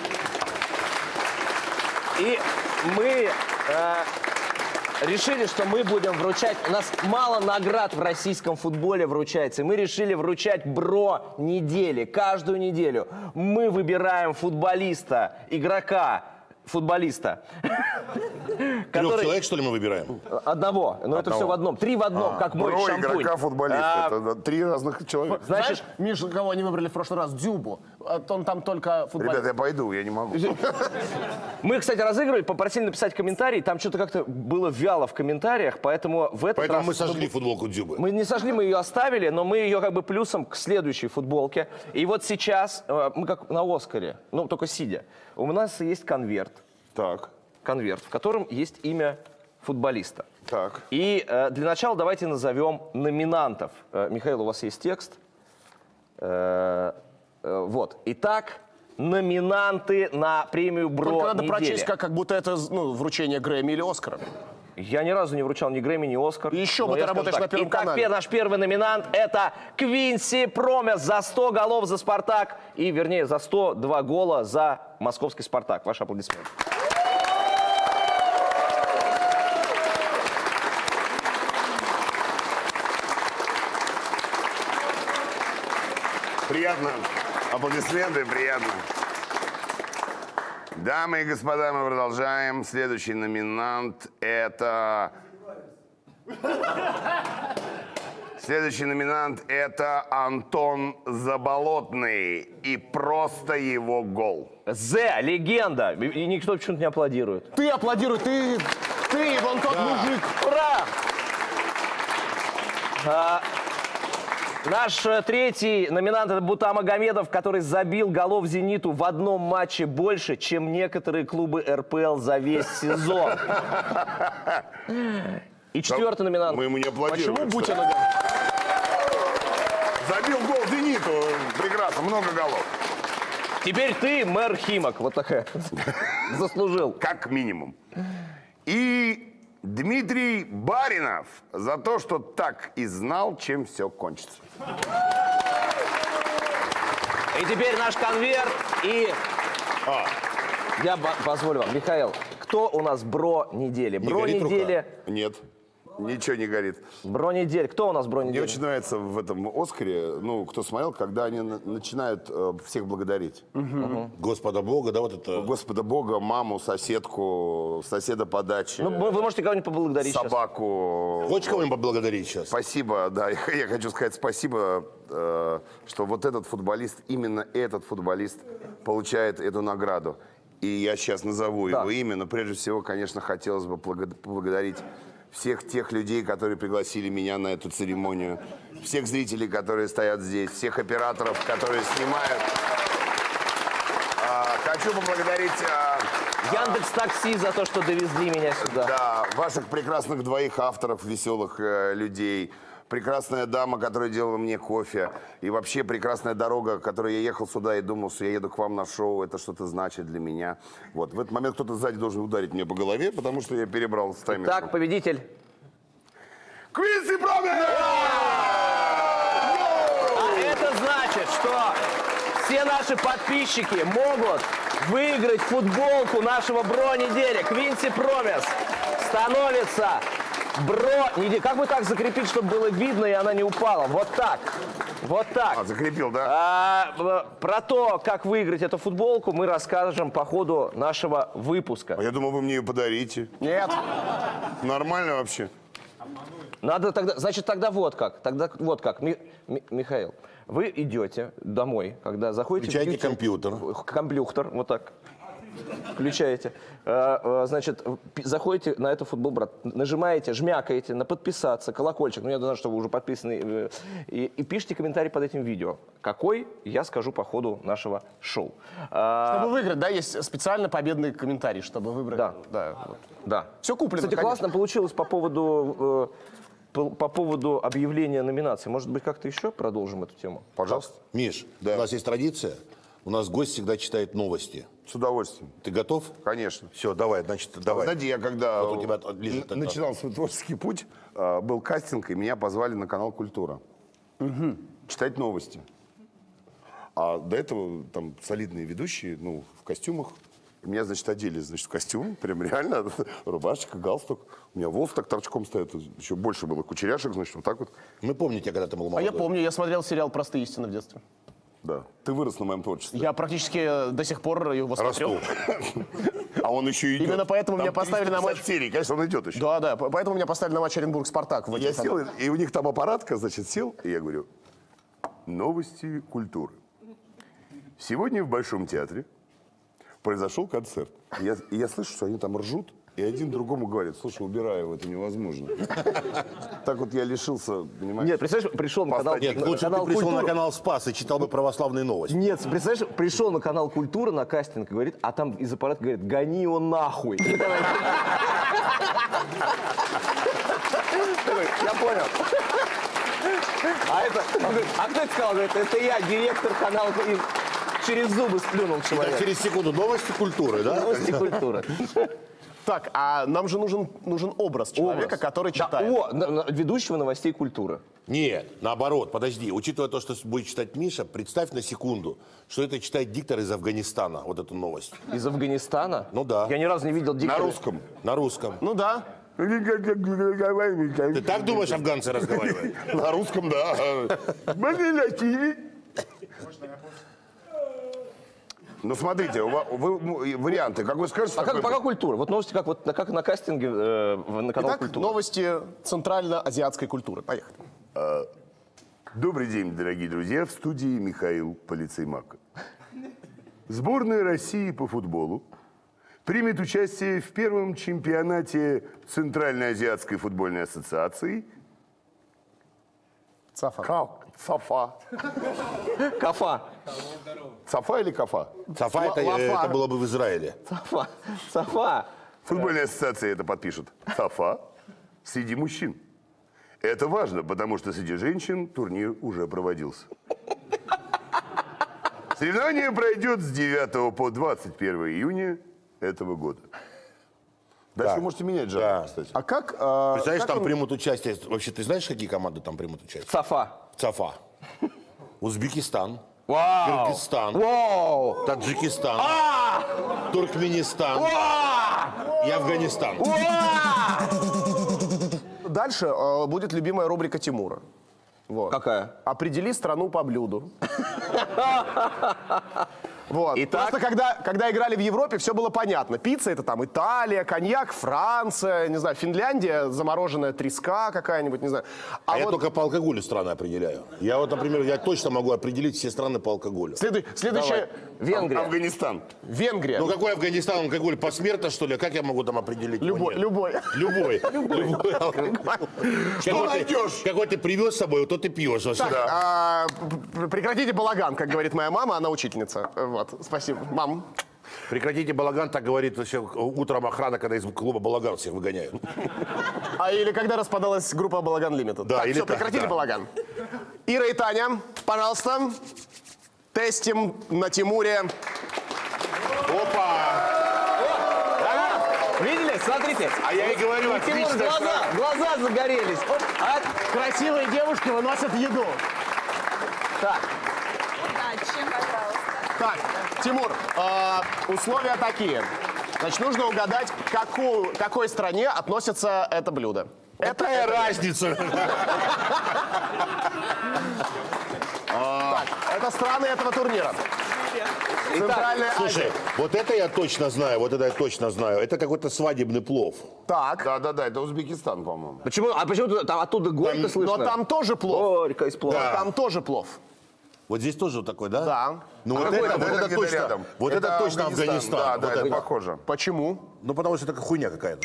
И мы решили, что мы будем вручать... У нас мало наград в российском футболе вручается. И мы решили вручать бро недели. Каждую неделю мы выбираем футболиста, игрока, футболиста. 3 человек, что ли, мы выбираем? Одного. Но это все в одном. 3 в одном, как мой Бро, шампунь. игрока, футболиста. Это 3 разных человека. Значит, Знаешь, Миша, кого они выбрали в прошлый раз? Дзюбу. Он там только футболист. Ребята, я пойду, я не могу. мы, кстати, разыгрывали, попросили написать комментарий. Там что-то как-то было вяло в комментариях, поэтому в этот Поэтому раз... мы сожгли футболку Дзюбы. Мы не сожгли, мы ее оставили, но мы ее как бы плюсом к следующей футболке. И вот сейчас мы как на Оскаре, ну только сидя. У нас есть конверт, Так, в котором есть имя футболиста. так. И для начала давайте назовем номинантов. Михаил, у вас есть текст. Вот. Итак, номинанты на премию Бро Только надо недели. прочесть, как будто это вручение Грэмми или Оскара. Я ни разу не вручал ни Грэмми, ни Оскар. Еще Но бы, ты я скажу работаешь так. на Первом Итак, канале. наш первый номинант – это Квинси Промес за 100 голов за «Спартак». И, вернее, за 102 гола за московский «Спартак». Ваши аплодисменты. Приятно. Аплодисменты, приятно. Дамы и господа, мы продолжаем. Следующий номинант это... Следующий номинант это Антон Заболотный. И просто его гол. Зе, легенда. И никто почему-то не аплодирует. Ты аплодируй, ты вон тот мужик. Ура! Наш третий номинант – это Бута Магомедов, который забил голов «Зениту» в одном матче больше, чем некоторые клубы РПЛ за весь сезон. И четвертый номинант. Мы ему не аплодируем. Почему кстати. Бутин? Забил гол «Зениту». Прекрасно, много голов. Теперь ты, мэр Химок. Вот такая. Заслужил. Как минимум. И Дмитрий Баринов за то, что так и знал, чем все кончится. И теперь наш конверт. И я позволю вам. Михаил, кто у нас бро недели? Не Бро горит рука? недели. Нет, ничего не горит. Бро недели. Кто у нас бро Мне недели? очень нравится в этом «Оскаре», ну, кто смотрел, когда они начинают всех благодарить. Господа Бога, да, вот это... Господа Бога, маму, соседку, соседа по даче, Ну, вы можете кого-нибудь поблагодарить сейчас. собаку. Хочешь кого-нибудь поблагодарить сейчас? Спасибо, да, я хочу сказать спасибо, что вот этот футболист, именно этот футболист получает эту награду. И я сейчас назову его имя, но прежде всего, конечно, хотелось бы поблагодарить всех тех людей, которые пригласили меня на эту церемонию, всех зрителей, которые стоят здесь, всех операторов, которые снимают, Хочу поблагодарить Яндекс Такси за то, что довезли меня сюда. да, ваших прекрасных двоих авторов, веселых людей. Прекрасная дама, которая делала мне кофе. И вообще прекрасная дорога, которой я ехал сюда и думал, что я еду к вам на шоу. Это что-то значит для меня. Вот. В этот момент кто-то сзади должен ударить меня по голове, потому что я перебрал с таймером. Так, победитель. Квинси Промис! А это значит, что все наши подписчики могут выиграть футболку нашего бро-недели. Квинси Промис становится бро-неделей. Как бы так закрепить, чтобы было видно и она не упала? Вот так. Вот так. Закрепил, да? Про то, как выиграть эту футболку, мы расскажем по ходу нашего выпуска. А я думал, вы мне ее подарите. Нет. Нормально вообще? Надо тогда, значит, тогда вот как. Михаил, вы идете домой, когда заходите Включайте в YouTube, компьютер, вот так. Включаете. Значит, заходите на эту футбол, брат, нажимаете, жмякаете на подписаться, колокольчик, ну я знаю, что вы уже подписаны, и пишите комментарий под этим видео. Какой, я скажу по ходу нашего шоу. Чтобы выиграть, да, есть специально победный комментарий, чтобы выбрать. Да. Да. Вот. Да. Все куплено, Кстати, конечно. классно получилось по поводу объявления номинации. Может быть, как-то еще продолжим эту тему? Пожалуйста. Миш, у нас есть традиция. У нас гость всегда читает новости. С удовольствием. Ты готов? Конечно. Все, давай, значит, давай. Знаете, я когда Вот у тебя лежит начинал свой творческий путь, был кастинг, и меня позвали на канал «Культура». Читать новости. А до этого там солидные ведущие, ну, в костюмах. Меня, значит, одели, значит, в костюм, прям реально, рубашечка, галстук. У меня волосы так торчком стоят, еще больше было кучеряшек, значит, вот так вот. Мы помним тебя, когда ты был А молодой. я помню, я смотрел сериал «Простые истины» в детстве. Да. Ты вырос на моем творчестве. Я практически до сих пор его смотрю. А он еще идет. Именно поэтому меня поставили на матч. Серии, конечно, он идет еще. Да, поэтому меня поставили на матч Оренбург-Спартак. Я сел, и у них там аппаратка, значит, сел, и я говорю, новости культуры. Сегодня в Большом театре произошел концерт. И я слышу, что они там ржут, и один другому говорит, слушай, убирай его, это невозможно. Так вот я лишился, понимаешь? Нет, представляешь, пришел на канал, Нет, лучше бы ты пришел на канал «Спас» и читал бы православные новости. Нет, представляешь, пришел на канал «Культура» на кастинг и говорит, а там из аппарата говорит, гони его нахуй. Я понял. А кто это сказал? Говорит, это я, директор канала, и через зубы сплюнул Так, человек. через секунду новости культуры, да? Новости культуры. Так, а нам же нужен образ человека, который читает. Ведущего новостей культуры. Нет, наоборот, подожди. Учитывая то, что будет читать Миша, представь на секунду, что это читает диктор из Афганистана, вот эту новость. Из Афганистана? Ну да. Я ни разу не видел диктора. На русском. На русском. Ну да. Ты так думаешь, афганцы разговаривают? На русском, да. Ну, смотрите, вы варианты. Как вы скажете? А как пока культура? Вот новости как на кастинге на канал Итак, «Культура». новости центрально-азиатской культуры. Поехали. Добрый день, дорогие друзья. В студии Михаил Полицеймак. Сборная России по футболу примет участие в первом чемпионате Центральноазиатской футбольной ассоциации. Цафа. Цафа. Кафа. Цафа или кафа? Сафа это было бы в Израиле. Сафа. Футбольная ассоциация это подпишет. Цафа среди мужчин. Это важно, потому что среди женщин турнир уже проводился. Соревнование пройдет с 9 по 21 июня этого года. Дальше Так. вы можете менять жанр, Да. кстати. А как... Представляешь, как там он- примут участие. Вообще, ты знаешь, какие команды там примут участие? Сафа. Цафа. Узбекистан. Вау. Кыргызстан. Вау. Таджикистан. Туркменистан. И Афганистан. Дальше будет любимая рубрика Тимура. Вот. Какая? Определи страну по блюду. Вот. Итак. Просто когда играли в Европе, все было понятно. Пицца — это там Италия, коньяк, Франция, не знаю, Финляндия, замороженная треска какая-нибудь, не знаю. А я вот только по алкоголю страны определяю. Я вот, например, я точно могу определить все страны по алкоголю. следующая... Венгрия. Афганистан. Венгрия. Ну какой Афганистан, алкоголь посмертно, что ли? Как я могу там определить? Любой. Любой. Любой алкоголь. Что найдешь? Какой ты привез с собой, то ты пьешь. Прекратите балаган, как говорит моя мама, она учительница. Вот, спасибо. Мам, Прекратите балаган, так говорит вообще утром охрана, когда из клуба балаган всех выгоняют. А или когда распадалась группа Балаган Лимитед. Да, Так, или все, так, прекратите да. балаган. Ира и Таня, пожалуйста, тестим на Тимуре. Опа! Видели? Смотрите. А я и говорю, У Тимура отлично. глаза загорелись. Оп, Красивые девушки выносят еду. Так, Удачи. Так, Тимур, условия такие. Значит, нужно угадать, к какой стране относится это блюдо. Какая разница? Так, это страны этого турнира. Центральная Азия. Слушай, вот это я точно знаю, вот это я точно знаю. Это какой-то свадебный плов. Так, Да-да-да, это Узбекистан, по-моему. почему там оттуда горько слышно? но там тоже плов. Горько из плова. Да. Там тоже плов. Вот здесь тоже вот такой, да? Да. Ну вот какой это, это? вот это где-то точно, рядом. вот это точно Афганистан. Да, да, Вот это это. похоже. Почему? Ну потому что это хуйня какая-то.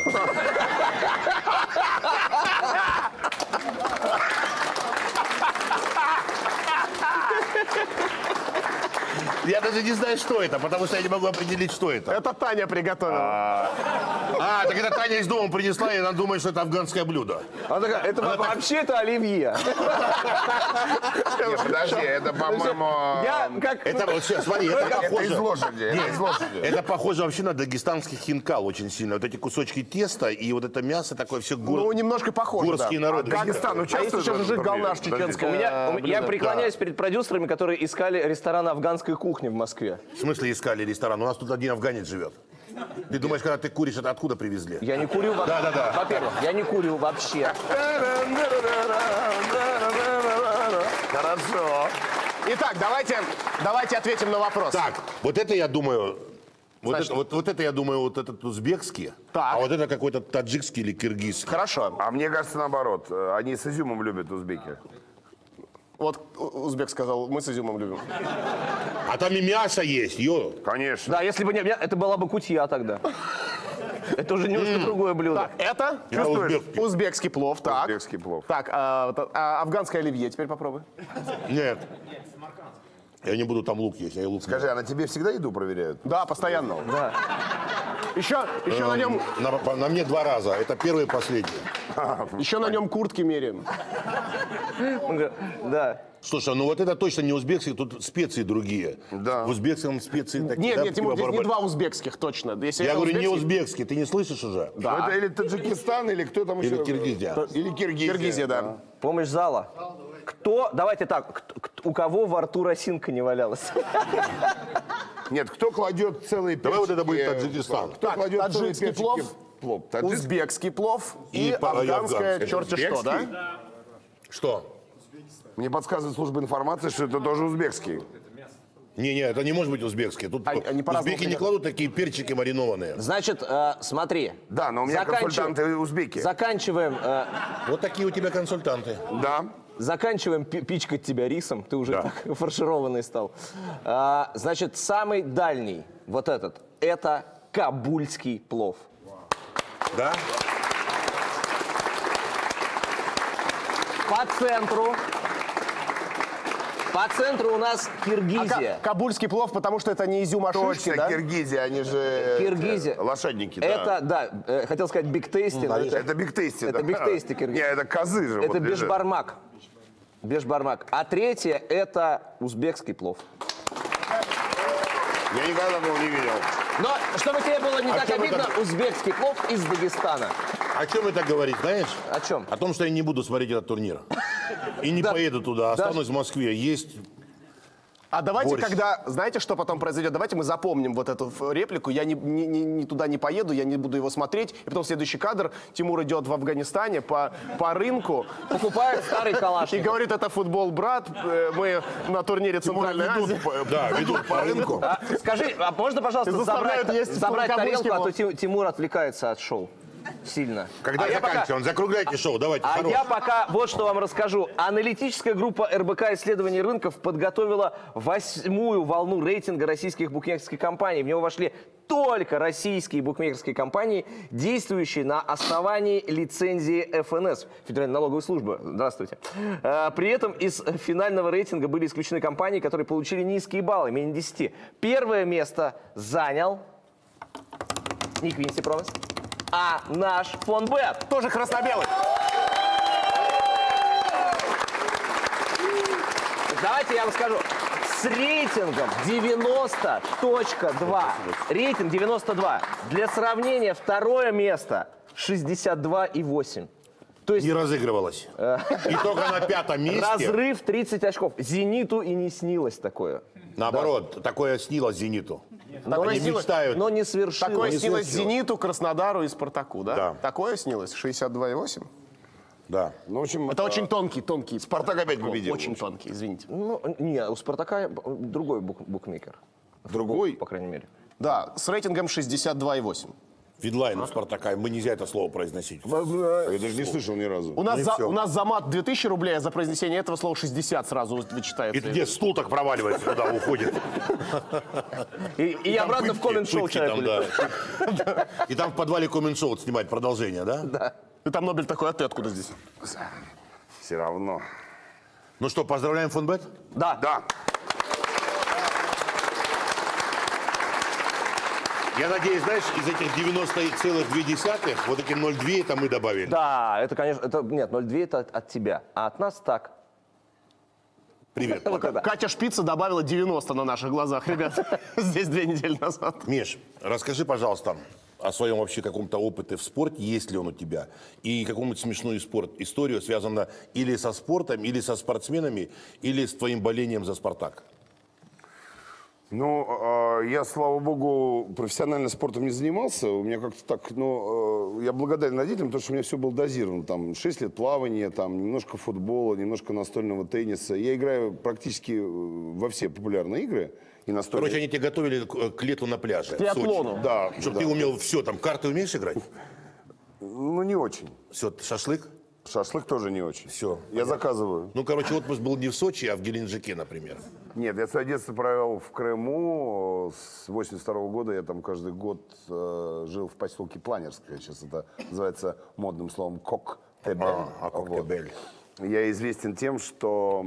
Я даже не знаю, что это, потому что я не могу определить, что это. Это Таня приготовила. Так это Таня из дома принесла, и она думает, что это афганское блюдо. Она такая, это вообще это оливье. Нет, подожди, это, по-моему... Я как... Это вот сейчас, смотри, это Это похоже. из лошади. Это из лошади. Это похоже вообще на дагестанский хинкал очень сильно. Вот эти кусочки теста и вот это мясо такое все Ну, немножко похоже, горские да. народы. Дагестан А если участвует сейчас в этом же турнире? галнаш Подождите. чеченская? Я преклоняюсь перед продюсерами, которые искали ресторан афганской кухни в Москве. В смысле искали ресторан? У нас тут один афганец живет. Ты думаешь, когда ты куришь, это откуда привезли? Я не курю вообще. Да-да-да. Во-первых, я не курю вообще. Хорошо. Итак, давайте ответим на вопрос. Так, вот это я думаю... Значит, Вот это, я думаю, вот этот узбекский, Так. а вот это какой-то таджикский или киргизский. Хорошо. А мне кажется, наоборот. Они с изюмом любят узбеки. Вот узбек сказал, мы с изюмом любим. А там и мясо есть, Конечно. Да, если бы не я, это была бы кутья тогда. Это уже немножко другое блюдо. Это Это узбекский. узбекский плов, так. Узбекский плов. Так, афганское оливье теперь попробуй. Нет. Я не буду там лук есть, я и лук Скажи, а на тебе всегда еду проверяют? Да, постоянно. Да. Еще на нем, на мне 2 раза, это первый и последний. еще на нем куртки меряем. Да. Слушай, ну вот это точно не узбекский, тут специи другие. Да. В узбекском специи такие. Нет, да, Тимур, типа здесь не барбар- 2 узбекских, точно. Если Я это говорю, не узбекский- узбекский, ты не слышишь уже? Ну, это или Таджикистан, или кто там Или еще? Киргизия. Или Киргизия. Киргизия, да. Помощь зала. Давайте так, у кого во рту росинка не валялась? Нет, кто кладет целые перчики? Давай вот это будет Таджикистан. Кто Так, кладет целые таджикский перчики плов, в плов? Таджикский? узбекский плов и И афганское афганское. черти что, да? Что? Мне подсказывает служба информации, что это тоже узбекский. Не, это не может быть узбекский. Тут Они по-разному узбеки не приготовлены. кладут такие перчики маринованные. Значит, смотри. Да, но у меня консультанты узбеки. Заканчиваем, Вот такие у тебя консультанты. Да. заканчиваем пичкать тебя рисом. Ты уже так фаршированный стал. Значит, самый дальний, вот этот, это кабульский плов. Да? По центру у нас Киргизия. Кабульский плов, потому что это не изюм, а шишки, Точно, да? Киргизия, они же Киргизия. лошадники, да. Это, да, хотел сказать Биг Тейсти. но Это Биг Тейсти, это да. Биг Тейсти, Киргизия. Не, это козы же. Это вот лежат. бешбармак. Бешбармак. А третье это узбекский плов. Я никогда такого не видел. Но, чтобы тебе было не так чем обидно, это? узбекский плов из Дагестана. О чем это говорить, знаешь? О чем? О том, что я не буду смотреть этот турнир. И не поеду туда, останусь в Москве. Есть... А давайте, борщ. когда, знаете, что потом произойдет? Давайте мы запомним вот эту реплику. Я не туда не поеду, я не буду его смотреть. И потом следующий кадр. Тимур идет в Афганистане по рынку Покупает старый и калашников. говорит, это футбол, брат. Мы на турнире Центральной Азии. Да, ведут по рынку. Скажи, а можно, пожалуйста, Заставляют есть забрать кабульский тарелку, а то плов. Тимур отвлекается от шоу. Сильно. Когда я заканчиваем? Закругляйте шоу, давайте. А хорош. я пока вот что вам расскажу. Аналитическая группа РБК исследований рынков подготовила 8-ю волну рейтинга российских букмекерских компаний. В него вошли только российские букмекерские компании, действующие на основании лицензии ФНС, Федеральной налоговой службы. Здравствуйте. При этом из финального рейтинга были исключены компании, которые получили низкие баллы, менее 10. Первое место занял Ник Винси Промис, а наш Фонбет. Тоже красно-белый. Давайте я вам скажу. С рейтингом 90.2. Рейтинг 92. Для сравнения, второе место 62,8. То есть Не разыгрывалось. И только на 5-м месте. разрыв 30 очков. «Зениту» и не снилось такое. Наоборот, такое снилось «Зениту». Такое Они снилось, мечтают. Но не свершилось. Такое не снилось свершилось. «Зениту», «Краснодару» и «Спартаку», да? Да. Такое снилось? 62,8? Да. Ну, в общем, Это очень тонкий. Спартак опять победил. Очень тонкий, извините. Ну, не, у «Спартака» другой букмекер. Другой? По крайней мере. Да, с рейтингом 62,8. Фидлайн у «Спартака». Мы нельзя это слово произносить. Я даже не слышал ни разу. У нас, Ну и за, всё. у нас за мат 2000 рублей, а за произнесение этого слова 60 сразу вычитается. И где стул так проваливается, туда уходит. И обратно в коммент-шоу Пытки человек там, улетает. да. И там в подвале коммент-шоу снимать продолжение, да? Да. И там Нобель такой, а ты откуда здесь? Все равно. Ну что, поздравляем Фонбет? Да. Да. Я надеюсь, знаешь, из этих 90,2, вот эти 0,2 это мы добавили. Да, это, конечно, нет, 0,2 это от тебя, а от нас так. Привет. Вот это. Катя Шпица добавила 90 на наших глазах, ребят. Здесь 2 недели назад. Миш, расскажи, пожалуйста, о своем вообще каком-то опыте в спорте, есть ли он у тебя, и какую-нибудь смешную историю, связанную или со спортом, или со спортсменами, или с твоим болением за «Спартак. Ну, я, слава богу, профессионально спортом не занимался. У меня как-то так, я благодарен родителям, потому что у меня все было дозировано. Там 6 лет плавания, там немножко футбола, немножко настольного тенниса. Я играю практически во все популярные игры. И настольные. Короче, они тебя готовили к лету на пляже. Триатлону. Да. Чтобы да. ты умел все, там, карты умеешь играть? Ну, не очень. Все, шашлык? Шашлык тоже не очень. Все. Я заказываю. Ну, короче, отпуск был не в Сочи, а в Геленджике, например. Нет, я свое детство провел в Крыму. С 82 года я там каждый год жил в поселке Планерское. Сейчас это называется модным словом Коктебель. Коктебель. Я известен тем, что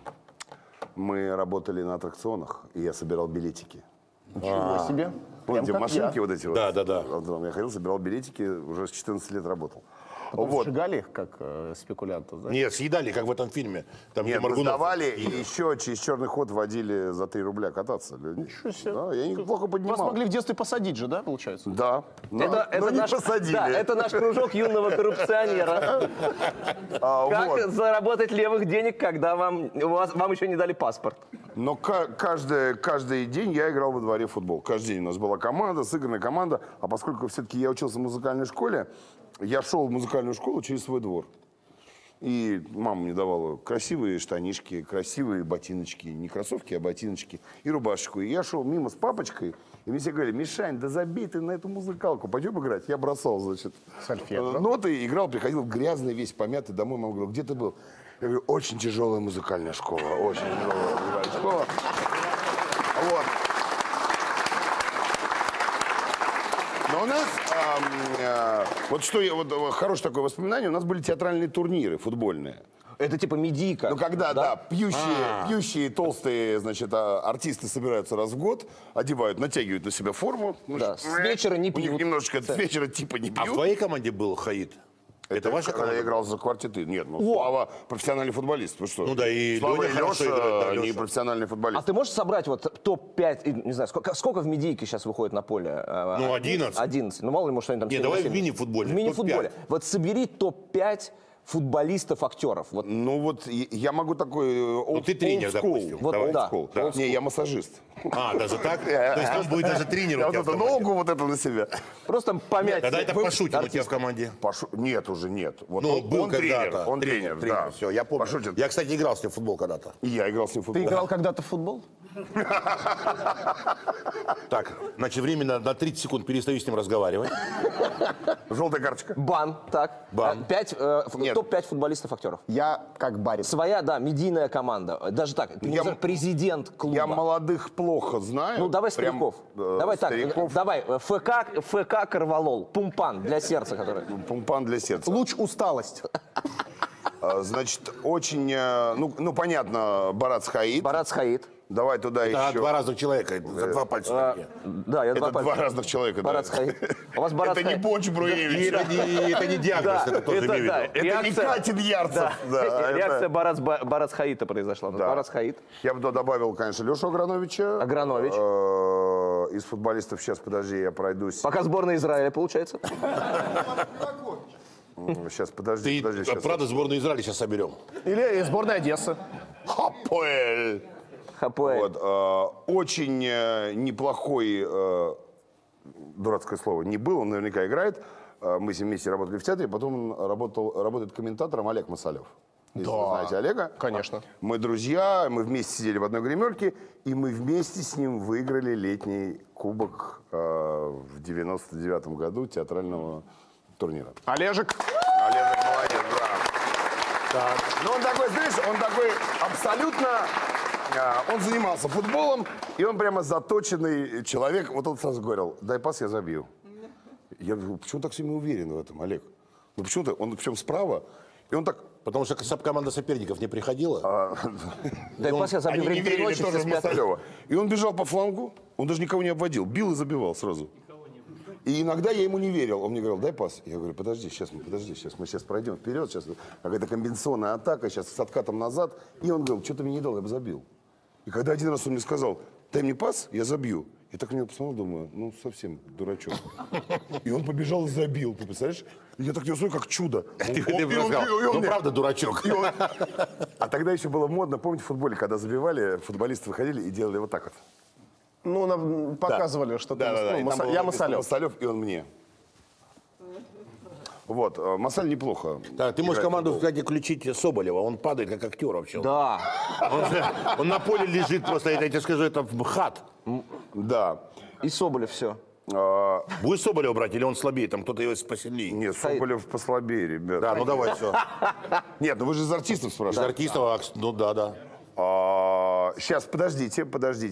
мы работали на аттракционах, и я собирал билетики. Ничего себе. Помните, Прям как машинки я. вот эти вот? Да, да, да. Я ходил, собирал билетики, уже с 14 лет работал. Потом Вот. сжигали их, как спекулянтов, да? Нет, съедали, как в этом фильме. Там, где Нет, мы Моргунов. сдавали, и еще через черный ход водили за 3 рубля кататься. Люди. Ничего себе. Да, я неплохо поднимал. Вас могли в детстве посадить же, да, получается? Да, но не наш, посадили. да, это наш кружок юного коррупционера. Как Вот. заработать левых денег, когда вам еще не дали паспорт? Но каждый день я играл во дворе в футбол. Каждый день у нас была команда, сыгранная команда. А поскольку все-таки я учился в музыкальной школе, я шел в музыкальную школу через свой двор. И мама мне давала красивые штанишки, красивые ботиночки. Не кроссовки, а ботиночки. И рубашечку. И я шел мимо с папочкой. И мне все говорили: Мишань, да забей ты на эту музыкалку. Пойдем играть. Я бросал, значит, Сольфеджио. ноты, играл, приходил грязный, весь помятый домой. Мама говорила: где ты был? Я говорю: очень тяжелая музыкальная школа. Очень тяжелая музыкальная школа. Вот. Но у нас, вот что я, вот хорошее такое воспоминание, у нас были театральные турниры футбольные. Это типа медийка. Ну, когда, да, пьющие, толстые, значит, артисты собираются раз в год, одевают, натягивают на себя форму. Да, с вечера не У них пьют. немножечко с вечера типа не А в пьют. твоей команде был Хаид? Это ваша когда команда? я играл за квартеты. Нет, ну, Слава профессиональный футболист. Вы что? Ну да, и Слава Леня и хорошо Леша, играет, да, они Леша. профессиональные А футболисты. ты можешь собрать вот топ-5, не знаю, сколько в медийке сейчас выходит на поле? Ну, 11. 11. Ну, мало ли, может, они там... Не, всего давай в 70. мини-футболе, В мини-футболе. топ-5. Вот собери топ-5 футболистов-актеров. Вот. Ну вот я могу такой ты тренер, допустим. Вот, Давай. да. Не, я массажист. А, даже так? То есть он будет даже тренером Я у вот тебя в эту команде? ногу вот эту на себя. Просто помять. Тогда это Вы- Пашутин у тебя артист. в команде. Нет, уже нет. Вот Ну, он был тренер, когда-то. он тренер, да. Все, я помню. Пашутин. Я, кстати, играл с ним в футбол когда-то. И я играл с ним в Ты футбол. играл когда-то в футбол? Так, значит, временно на 30 секунд перестаю с ним разговаривать. Желтая карточка. Бан, так. Бан. Топ-5 футболистов-актеров. Я как барин. Своя, да, медийная команда. Даже так, ты не знаешь, президент клуба. Я молодых плохо знаю. Ну, давай Прям, стариков. Давай стариков. так, давай, ФК Карвалол, Пумпан для сердца, который. Пумпан для сердца. Луч усталость. Значит, очень, ну, понятно, Барат Схаид. Барат Схаид. Давай туда Это еще. два разных человека, за два пальца на руке. Да, я Это два два разных человека. Барат да. Схаид. У вас Барат Это не Схаид. Бонч Бруевич. Это не диагноз, это тоже имею в виду. Это не Катин Ярцев. Да, Реакция это- Барат Схаита произошла. Да. Барат Схаид. Я бы туда добавил, конечно, Лешу Аграновича. Агранович. Из футболистов, сейчас, подожди, я пройдусь. Пока сборная Израиля, получается. Сейчас, подожди, Ты, сейчас. правда, сборную Израиля сейчас соберем. Или сборная Одессы. Хапуэль. Хапуэль. Вот, очень неплохой, дурацкое слово, не был, он наверняка играет. Мы с ним вместе работали в театре, потом он работает комментатором Олег Масалев. Если вы знаете Олега. Конечно. Мы друзья, мы вместе сидели в одной гримерке, и мы вместе с ним выиграли летний кубок в 99-м году театрального турнира. Олежек. Олежек молодец, браво. Но он такой, знаешь, он такой абсолютно... Он занимался футболом, и он прямо заточенный человек. Вот он сразу говорил, дай пас, я забью. Я говорю, почему так сильно уверен в этом, Олег? Ну почему-то, он причем справа, и он так... Потому что команда соперников не приходила. Дай пас, я забью Они не время верили ночи, тоже все в спят. Масалева. И он бежал по флангу, он даже никого не обводил, бил и забивал сразу. И иногда я ему не верил. Он мне говорил, дай пас. Я говорю, подожди, мы сейчас пройдем вперед, сейчас какая-то комбинационная атака, сейчас с откатом назад. И он говорил, что ты мне не дал, я бы забил. И когда один раз он мне сказал, дай мне пас, я забью. Я так на него посмотрел, думаю, ну совсем дурачок. И он побежал и забил, ты представляешь? И я так не смотрю, как чудо. Ты сказал, ну правда дурачок. А тогда еще было модно, помните, в футболе, когда забивали, футболисты выходили и делали вот так вот. Ну, нам показывали, что ты... Да. ну, И там был я написано Масалев. Масалев, и он мне. Вот, Масаль неплохо. Так, ты можешь играет в команду, футбол. кстати, включить Соболева. Он падает, как актер вообще. Да. Он на поле лежит просто, я тебе скажу, это хат. Да. И Соболев все. Будешь Соболева брать, или он слабее, там кто-то его посильнее? Нет, Соболев послабее, ребят. Да, ну давай, все. Нет, ну вы же из артистов Из спрашиваете. артистов, ну да. Сейчас, подождите.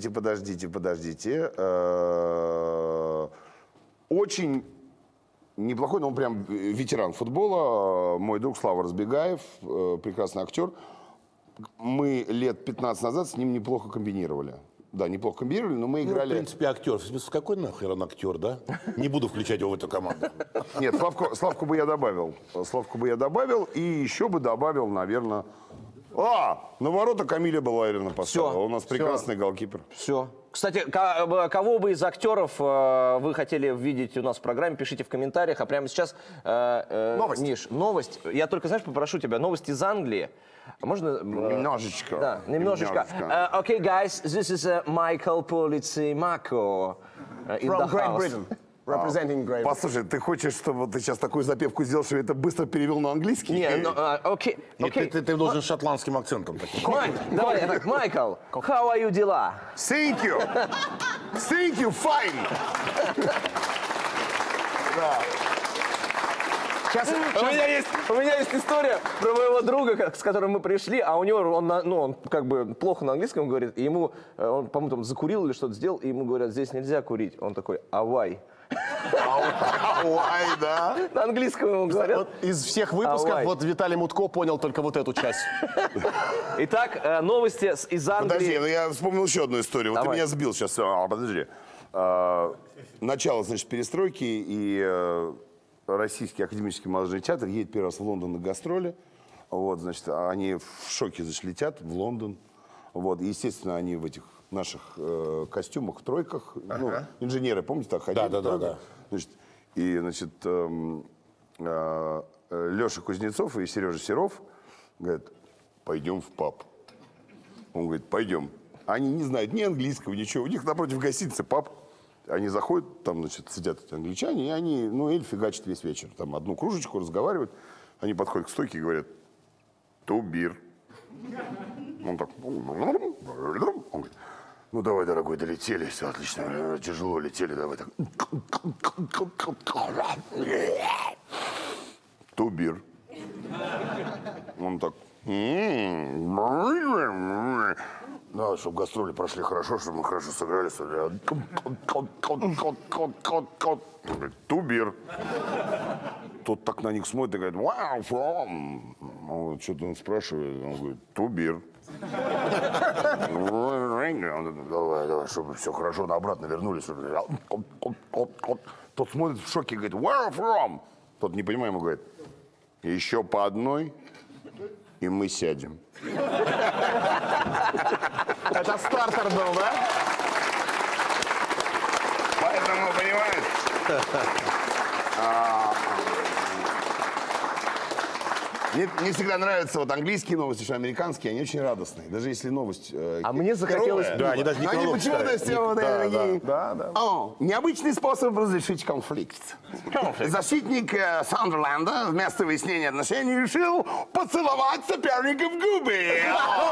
Очень неплохой, но он прям ветеран футбола. Мой друг Слава Разбегаев, прекрасный актер. Мы лет 15 назад с ним неплохо комбинировали. Да, неплохо комбинировали, но мы Ну, в играли... принципе, актер. В смысле, какой нахер он актер, да? Не буду включать его в эту команду. Нет, Славку бы я добавил. И еще бы добавил, наверное... На ворота Камиля Балаирина поставила. У нас прекрасный голкипер. Все. Кстати, кого бы из актеров вы хотели видеть у нас в программе, пишите в комментариях. А прямо сейчас... Новость. Миш, новость. Я только, знаешь, попрошу тебя. Новость из Англии. Можно... Немножечко. Да, немножечко. Okay, guys, this is Michael Polizzi-Mako in From the Great house. Britain. Representing Great Britain. Послушай, ты хочешь, чтобы ты сейчас такую запевку сделал, что я это быстро перевел на английский? Не, ну, окей. Нет, ты должен с шотландским акцентом. таким. Давай, я так, Майкл, how are you дела? Thank you. Thank you, fine. У меня есть история про моего друга, с которым мы пришли, а у него, он как бы плохо на английском говорит, и ему, он, по-моему, там закурил или что-то сделал, и ему говорят, здесь нельзя курить. Он такой, авай. Ой, да. На английском ему говорят. Вот из всех выпусков Авай. вот Виталий Мутко понял только вот эту часть. Итак, новости из Подожди, Англии. ну я вспомнил еще одну историю. Вот Давай. ты меня сбил сейчас. Подожди. Начало, значит, перестройки, и Российский академический молодежный театр едет первый раз в Лондон на гастроли. Вот, значит, они в шоке, значит, летят в Лондон. Вот, и, естественно, они в этих наших костюмах, в тройках. Ну, инженеры, помните, так ходили? Да. в тройках? Значит, и, значит, Леша Кузнецов и Сережа Серов говорят, пойдем в паб. Он говорит, пойдем. Они не знают ни английского, ничего. У них напротив гостиницы паб. Они заходят, там, значит, сидят эти англичане, и они, эль фигачат весь вечер. Там одну кружечку разговаривают. Они подходят к стойке и говорят, ту бир. Он так, он говорит, Ну давай, дорогой, долетели, все отлично, тяжело летели, давай так. Тубир. Он так. Надо, чтобы гастроли прошли хорошо, чтобы мы хорошо сыграли. Тубир. Тот так на них смотрит и говорит, wow, from. Что-то он спрашивает, он говорит, тубир. Давай, чтобы все хорошо, обратно вернулись. Тот смотрит в шоке и говорит, where from? Тот не понимает, ему говорит, еще по одной, и мы сядем. Это стартер был, да? Поэтому, понимаешь, мне всегда нравятся вот английские новости, что американские, они очень радостные. Даже если новость А мне захотелось... Да, они даже не они почему-то все вот такие. Да. О, необычный способ разрешить конфликт. Защитник Сандерленда вместо выяснения отношений решил поцеловать соперника в губы.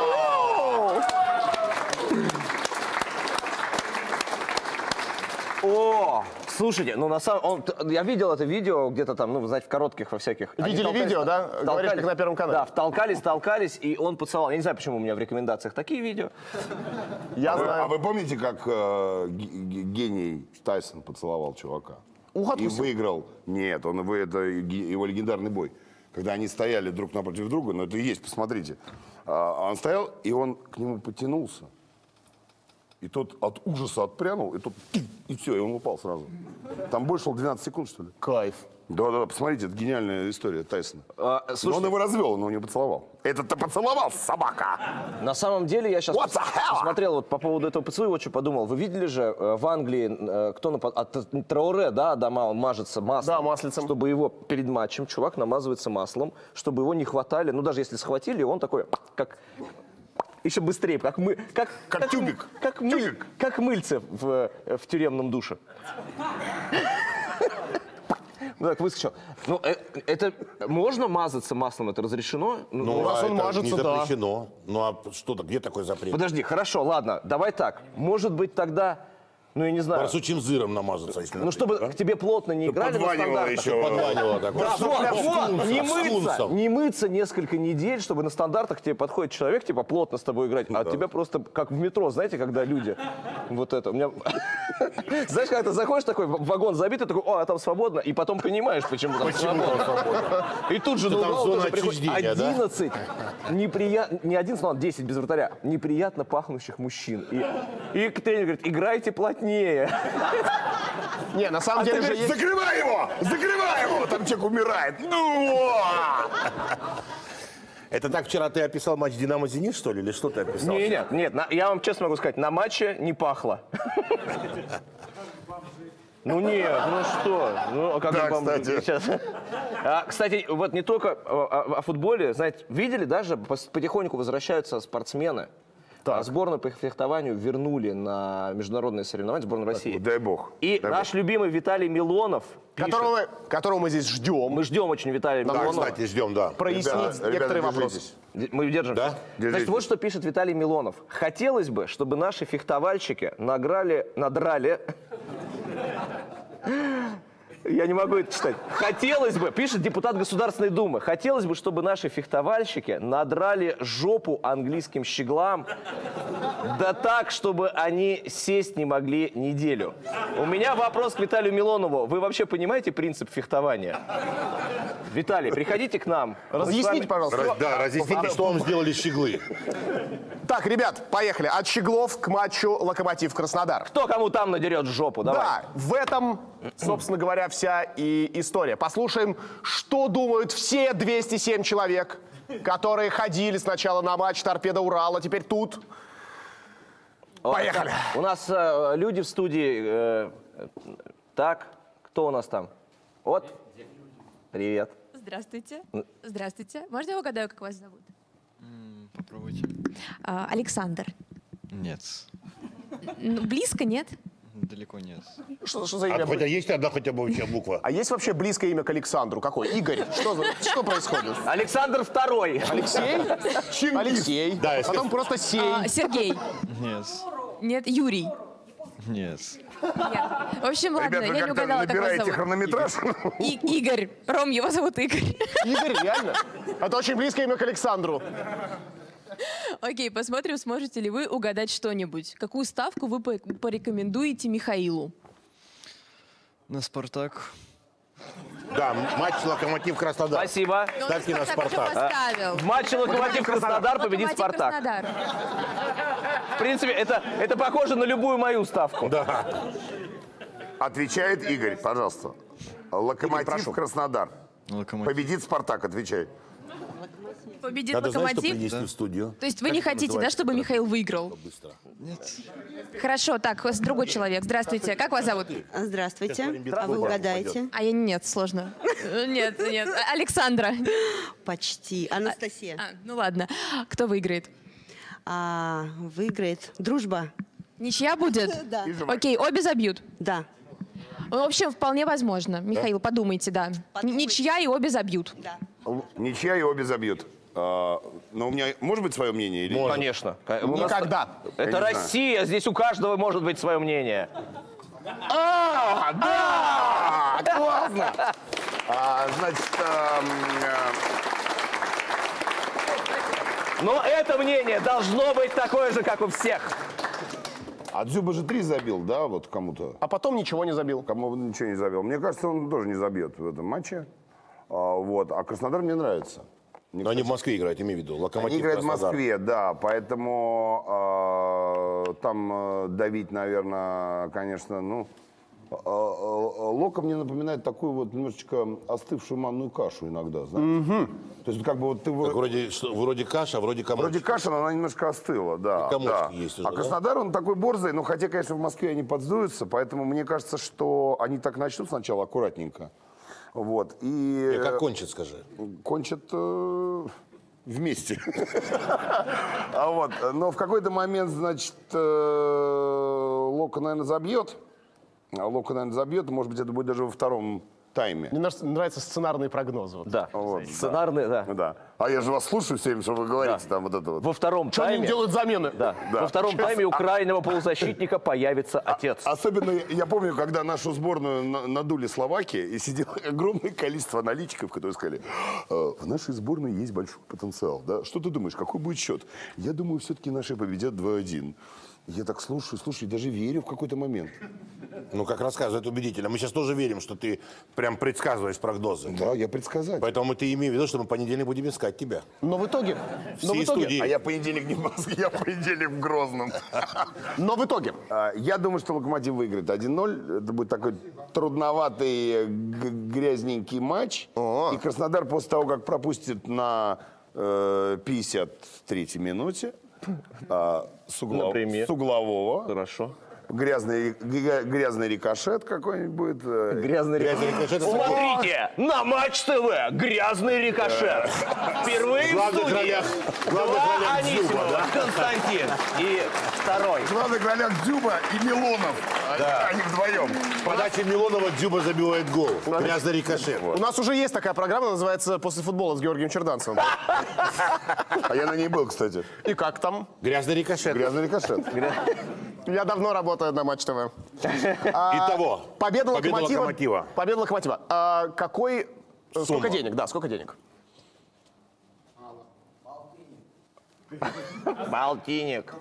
О, слушайте, ну на самом... Я видел это видео где-то там, ну, вы знаете, в коротких во всяких... Они Видели толкались, видео, да? Говоришь, как на Первом канале. Да, толкались, и он поцеловал. Я не знаю, почему у меня в рекомендациях такие видео. Я А знаю. вы помните, как гений Тайсон поцеловал чувака? Ухо И откусил? выиграл. Нет, это его легендарный бой. Когда они стояли друг напротив друга, но это и есть, посмотрите. Он стоял, и он к нему потянулся. И тот от ужаса отпрянул, и все, и он упал сразу. Там бой шел 12 секунд, что ли? Кайф. Да, посмотрите, это гениальная история Тайсона. Но Слушайте, он его развел, но он не поцеловал. Это-то поцеловал, собака! на самом деле я сейчас What the hell? посмотрел вот по поводу этого поцелуя, вот что подумал. Вы видели же в Англии, кто от Трауре, да, дома, он мажется маслом. Да, маслицем. Чтобы его перед матчем чувак намазывается маслом, чтобы его не хватали. Ну, даже если схватили, он такой, как... Еще быстрее, как тюбик. Как мыльце в тюремном душе. Ну, так выскочил. Ну, это можно мазаться маслом, это разрешено? Ну, раз он это мажется, не да. запрещено. Ну, а что-то, где такой запрет? Подожди, хорошо, ладно, давай так. Может быть, тогда, ну, я не знаю. Барсучим зыром намазаться, если Ну, надо, чтобы да? к тебе плотно не играли на Подванивало стандартах. еще. Подванивало такое. Да, вот, Скунсом. не мыться несколько недель, чтобы на стандартах тебе подходит человек, типа, плотно с тобой играть, а тебя просто, как в метро, знаете, когда люди, вот это, у меня... Знаешь, когда ты заходишь, такой вагон забитый, такой, о, а там свободно, и потом понимаешь, почему там свободно. И тут же на там углу зона тоже приходит отчуждения, да? 11, не 11, но 10 без вратаря, неприятно пахнущих мужчин. И тренер говорит, играйте плотнее. Не, на самом деле же есть... Закрывай его! Там человек умирает. Ну! Это так вчера ты описал матч «Динамо-Зенит», что ли? Или что ты описал? Нет, я вам честно могу сказать, на матче не пахло. Ну нет, ну что? Ну, а как Да, же бомжи кстати. сейчас? Кстати, вот не только о футболе, знаете, видели, даже потихоньку возвращаются спортсмены. Сборную по фехтованию вернули на международные соревнования, сборную России. Дай бог. И Дай наш любимый Виталий Милонов пишет, Которого мы здесь ждем. мы ждем очень Виталия Да, Милонова. кстати, ждем, да. Прояснить Ребята, некоторые вопросы. держитесь. Мы держимся. Да? Значит, Держитесь. вот что пишет Виталий Милонов. Хотелось бы, чтобы наши фехтовальщики надрали... Я не могу это читать. Хотелось бы, пишет депутат Государственной Думы, хотелось бы, чтобы наши фехтовальщики надрали жопу английским щеглам, да так, чтобы они сесть не могли неделю. У меня вопрос к Виталию Милонову. Вы вообще понимаете принцип фехтования? Виталий, приходите к нам. Разъясните, пожалуйста. Да, разъясните, что вам сделали щеглы. Так, ребят, поехали. От Щеглов к матчу «Локомотив-Краснодар». Кто кому там надерет жопу? Давай. Да, в этом, собственно говоря, вся и история. Послушаем, что думают все 207 человек, которые ходили сначала на матч «Торпедо Урала», теперь тут. Поехали. У нас люди в студии. Так, кто у нас там? Вот. Привет. Здравствуйте. Здравствуйте. Можно я угадаю, как вас зовут? Попробуйте. Александр. Нет. Ну, близко, нет? Далеко нет. Что за имя? Хотя есть одна хотя бы вообще буква? А есть вообще близкое имя к Александру? Какое? Игорь? Что происходит? Александр II. Алексей? Алексей. Да, Потом просто Сей. Сергей. Нет. Нет, Юрий. Нет. Нет. В общем, ладно, Ребята, я вы не как-то угадала, как вас набираете зовут. хронометраж? Игорь. Ром, его зовут Игорь. Игорь, реально? Это очень близкое имя к Александру. Окей, посмотрим, сможете ли вы угадать что-нибудь. Какую ставку вы порекомендуете Михаилу? На «Спартак». Да, матч Локомотив-Краснодар. Спасибо. Ставьте на уже Спартак. поставил. В матче Локомотив-Краснодар победит Локомотив Спартак. Краснодар. В принципе, это похоже на любую мою ставку. Да. Отвечает Игорь, пожалуйста. Локомотив Краснодар. «Локомотив». Победит Спартак, отвечай. Победит Надо знать, что Локомотив. принести в студию. То есть вы не хотите, да, чтобы Михаил выиграл? Быстро. Хорошо, так, другой человек. Здравствуйте. Как вас зовут? Здравствуйте. А вы Здравствуйте. угадаете? А я нет, сложно. Нет. Александра. Почти. Анастасия. Ну ладно. Кто выиграет? Выиграет дружба? Ничья будет? Да. Окей, обе забьют. Да. В общем, вполне возможно. Михаил, подумайте, да. Подумайте. Ничья и обе забьют. Да. Ничья и обе забьют. Но у меня может быть свое мнение? Или нет? Конечно. Никогда. Я Это не знаю. Россия, здесь у каждого может быть свое мнение. Да! Классно! Значит, Но это мнение должно быть такое же, как у всех. а Дзюба же 3 забил, да, вот кому-то? А потом ничего не забил. Кому ничего не забил. Мне кажется, он тоже не забьет в этом матче. А Краснодар мне нравится. Но они в Москве играют, имей в виду. Локомотив Они играют в Краснодар. Москве, да, поэтому там давить, наверное, конечно, ну... Лока мне напоминает такую вот немножечко остывшую манную кашу иногда, знаете. То есть как бы вот ты... Так вроде каша, а вроде комочек. Вроде каша, но она немножко остыла, да. И комочки да. есть уже, А да? Краснодар, он такой борзый, но хотя, конечно, в Москве они подсдуются, поэтому мне кажется, что они так начнут сначала аккуратненько. Вот. И И как кончит, скажи. кончат вместе. Но в какой-то момент, значит, Лока, наверное, забьет. Может быть, это будет даже во втором тайме. Мне нравятся сценарные прогнозы. Вот. Да. Вот, Сценарный, да. Да. А я же вас слушаю все время, что вы говорите там вот это вот. Во втором Что они тайме... делают замены? Да. Во втором тайме у крайнего полузащитника появится отец. Особенно я помню, когда нашу сборную надули Словакии, и сидело огромное количество аналитиков, которые сказали, в нашей сборной есть большой потенциал. Да? Что ты думаешь, какой будет счет? Я думаю, все-таки наши победят 2-1. Я так слушаю, даже верю в какой-то момент. Ну, как рассказывает убедительно. Мы сейчас тоже верим, что ты прям предсказываешь прогнозы. Да, я предсказатель. Поэтому ты имей в виду, что мы в понедельник будем искать тебя. Но в итоге... Всей студии. А я в понедельник не в Москве, я в понедельник в Грозном. Но в итоге... Я думаю, что Локомотив выиграет 1-0. Это будет такой трудноватый, грязненький матч. И Краснодар после того, как пропустит на 53-й минуте с углового. Хорошо. Грязный рикошет какой-нибудь будет. Грязный рикошет. Смотрите, на Матч ТВ грязный рикошет. Впервые в студии. Два Анисимова, Константин и второй. В главных ролях Дзюба и Милонов. Они вдвоем. В подаче Милонова Дзюба забивает гол. Грязный рикошет. У нас уже есть такая программа, называется «После футбола» с Георгием Черданцевым. А я на ней был, кстати. И как там? Грязный рикошет. Грязный рикошет. Я давно работаю на Матч ТВ. Итого. Победа Локомотива. Победа Локомотива. Сколько денег? Да, сколько денег? Полтинник.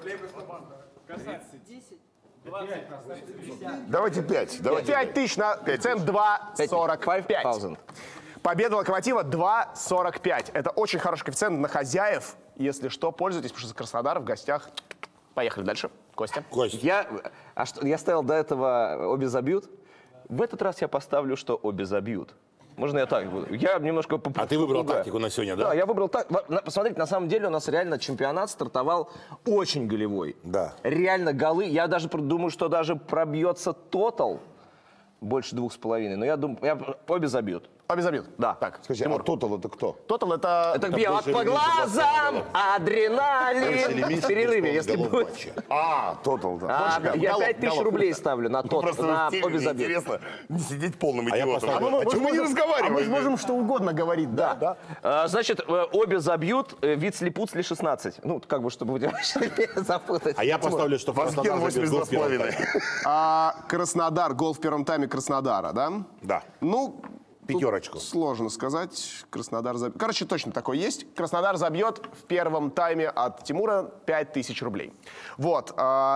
Давайте 5. 5 тысяч на цент 2,45. 5000. Победа Локомотива 2,45. Это очень хороший коэффициент на хозяев. Если что, пользуйтесь, потому что Краснодар в гостях. Поехали дальше. Костя. Кость. Я ставил до этого обе забьют. В этот раз я поставлю, что обе забьют. Можно я так буду? Я немножко... А ты выбрал тактику на сегодня, да? Да, я выбрал так. Посмотрите, на самом деле у нас реально чемпионат стартовал очень голевой. Да. Реально голы. Я даже думаю, что даже пробьется тотал больше 2,5. Но я думаю, обе забьют. Обе забьют? Да. Так, Скажи, а тотал это кто? тотал это... Это бьет по глазам, адреналин. В перерыве, если будет. Тотал, да. Я 5000 рублей ставлю на тот, Просто на в теме обе мне забьют. интересно не сидеть полным я идиотом. поставлю- А чему мы не А мы разговариваем? можем что угодно говорить, да. Значит, обе забьют, Вицли-Пуцли 16. Ну, как бы, чтобы не запутать. А я поставлю, что Вазген Краснодар забьет гол в первом 82,5. тайме. Краснодар, гол в первом тайме Краснодара, да? Да. Ну, Пятерочку. тут сложно сказать. Краснодар забьет. Короче, точно такое есть. Краснодар забьет в первом тайме от Тимура 5000 рублей. Вот.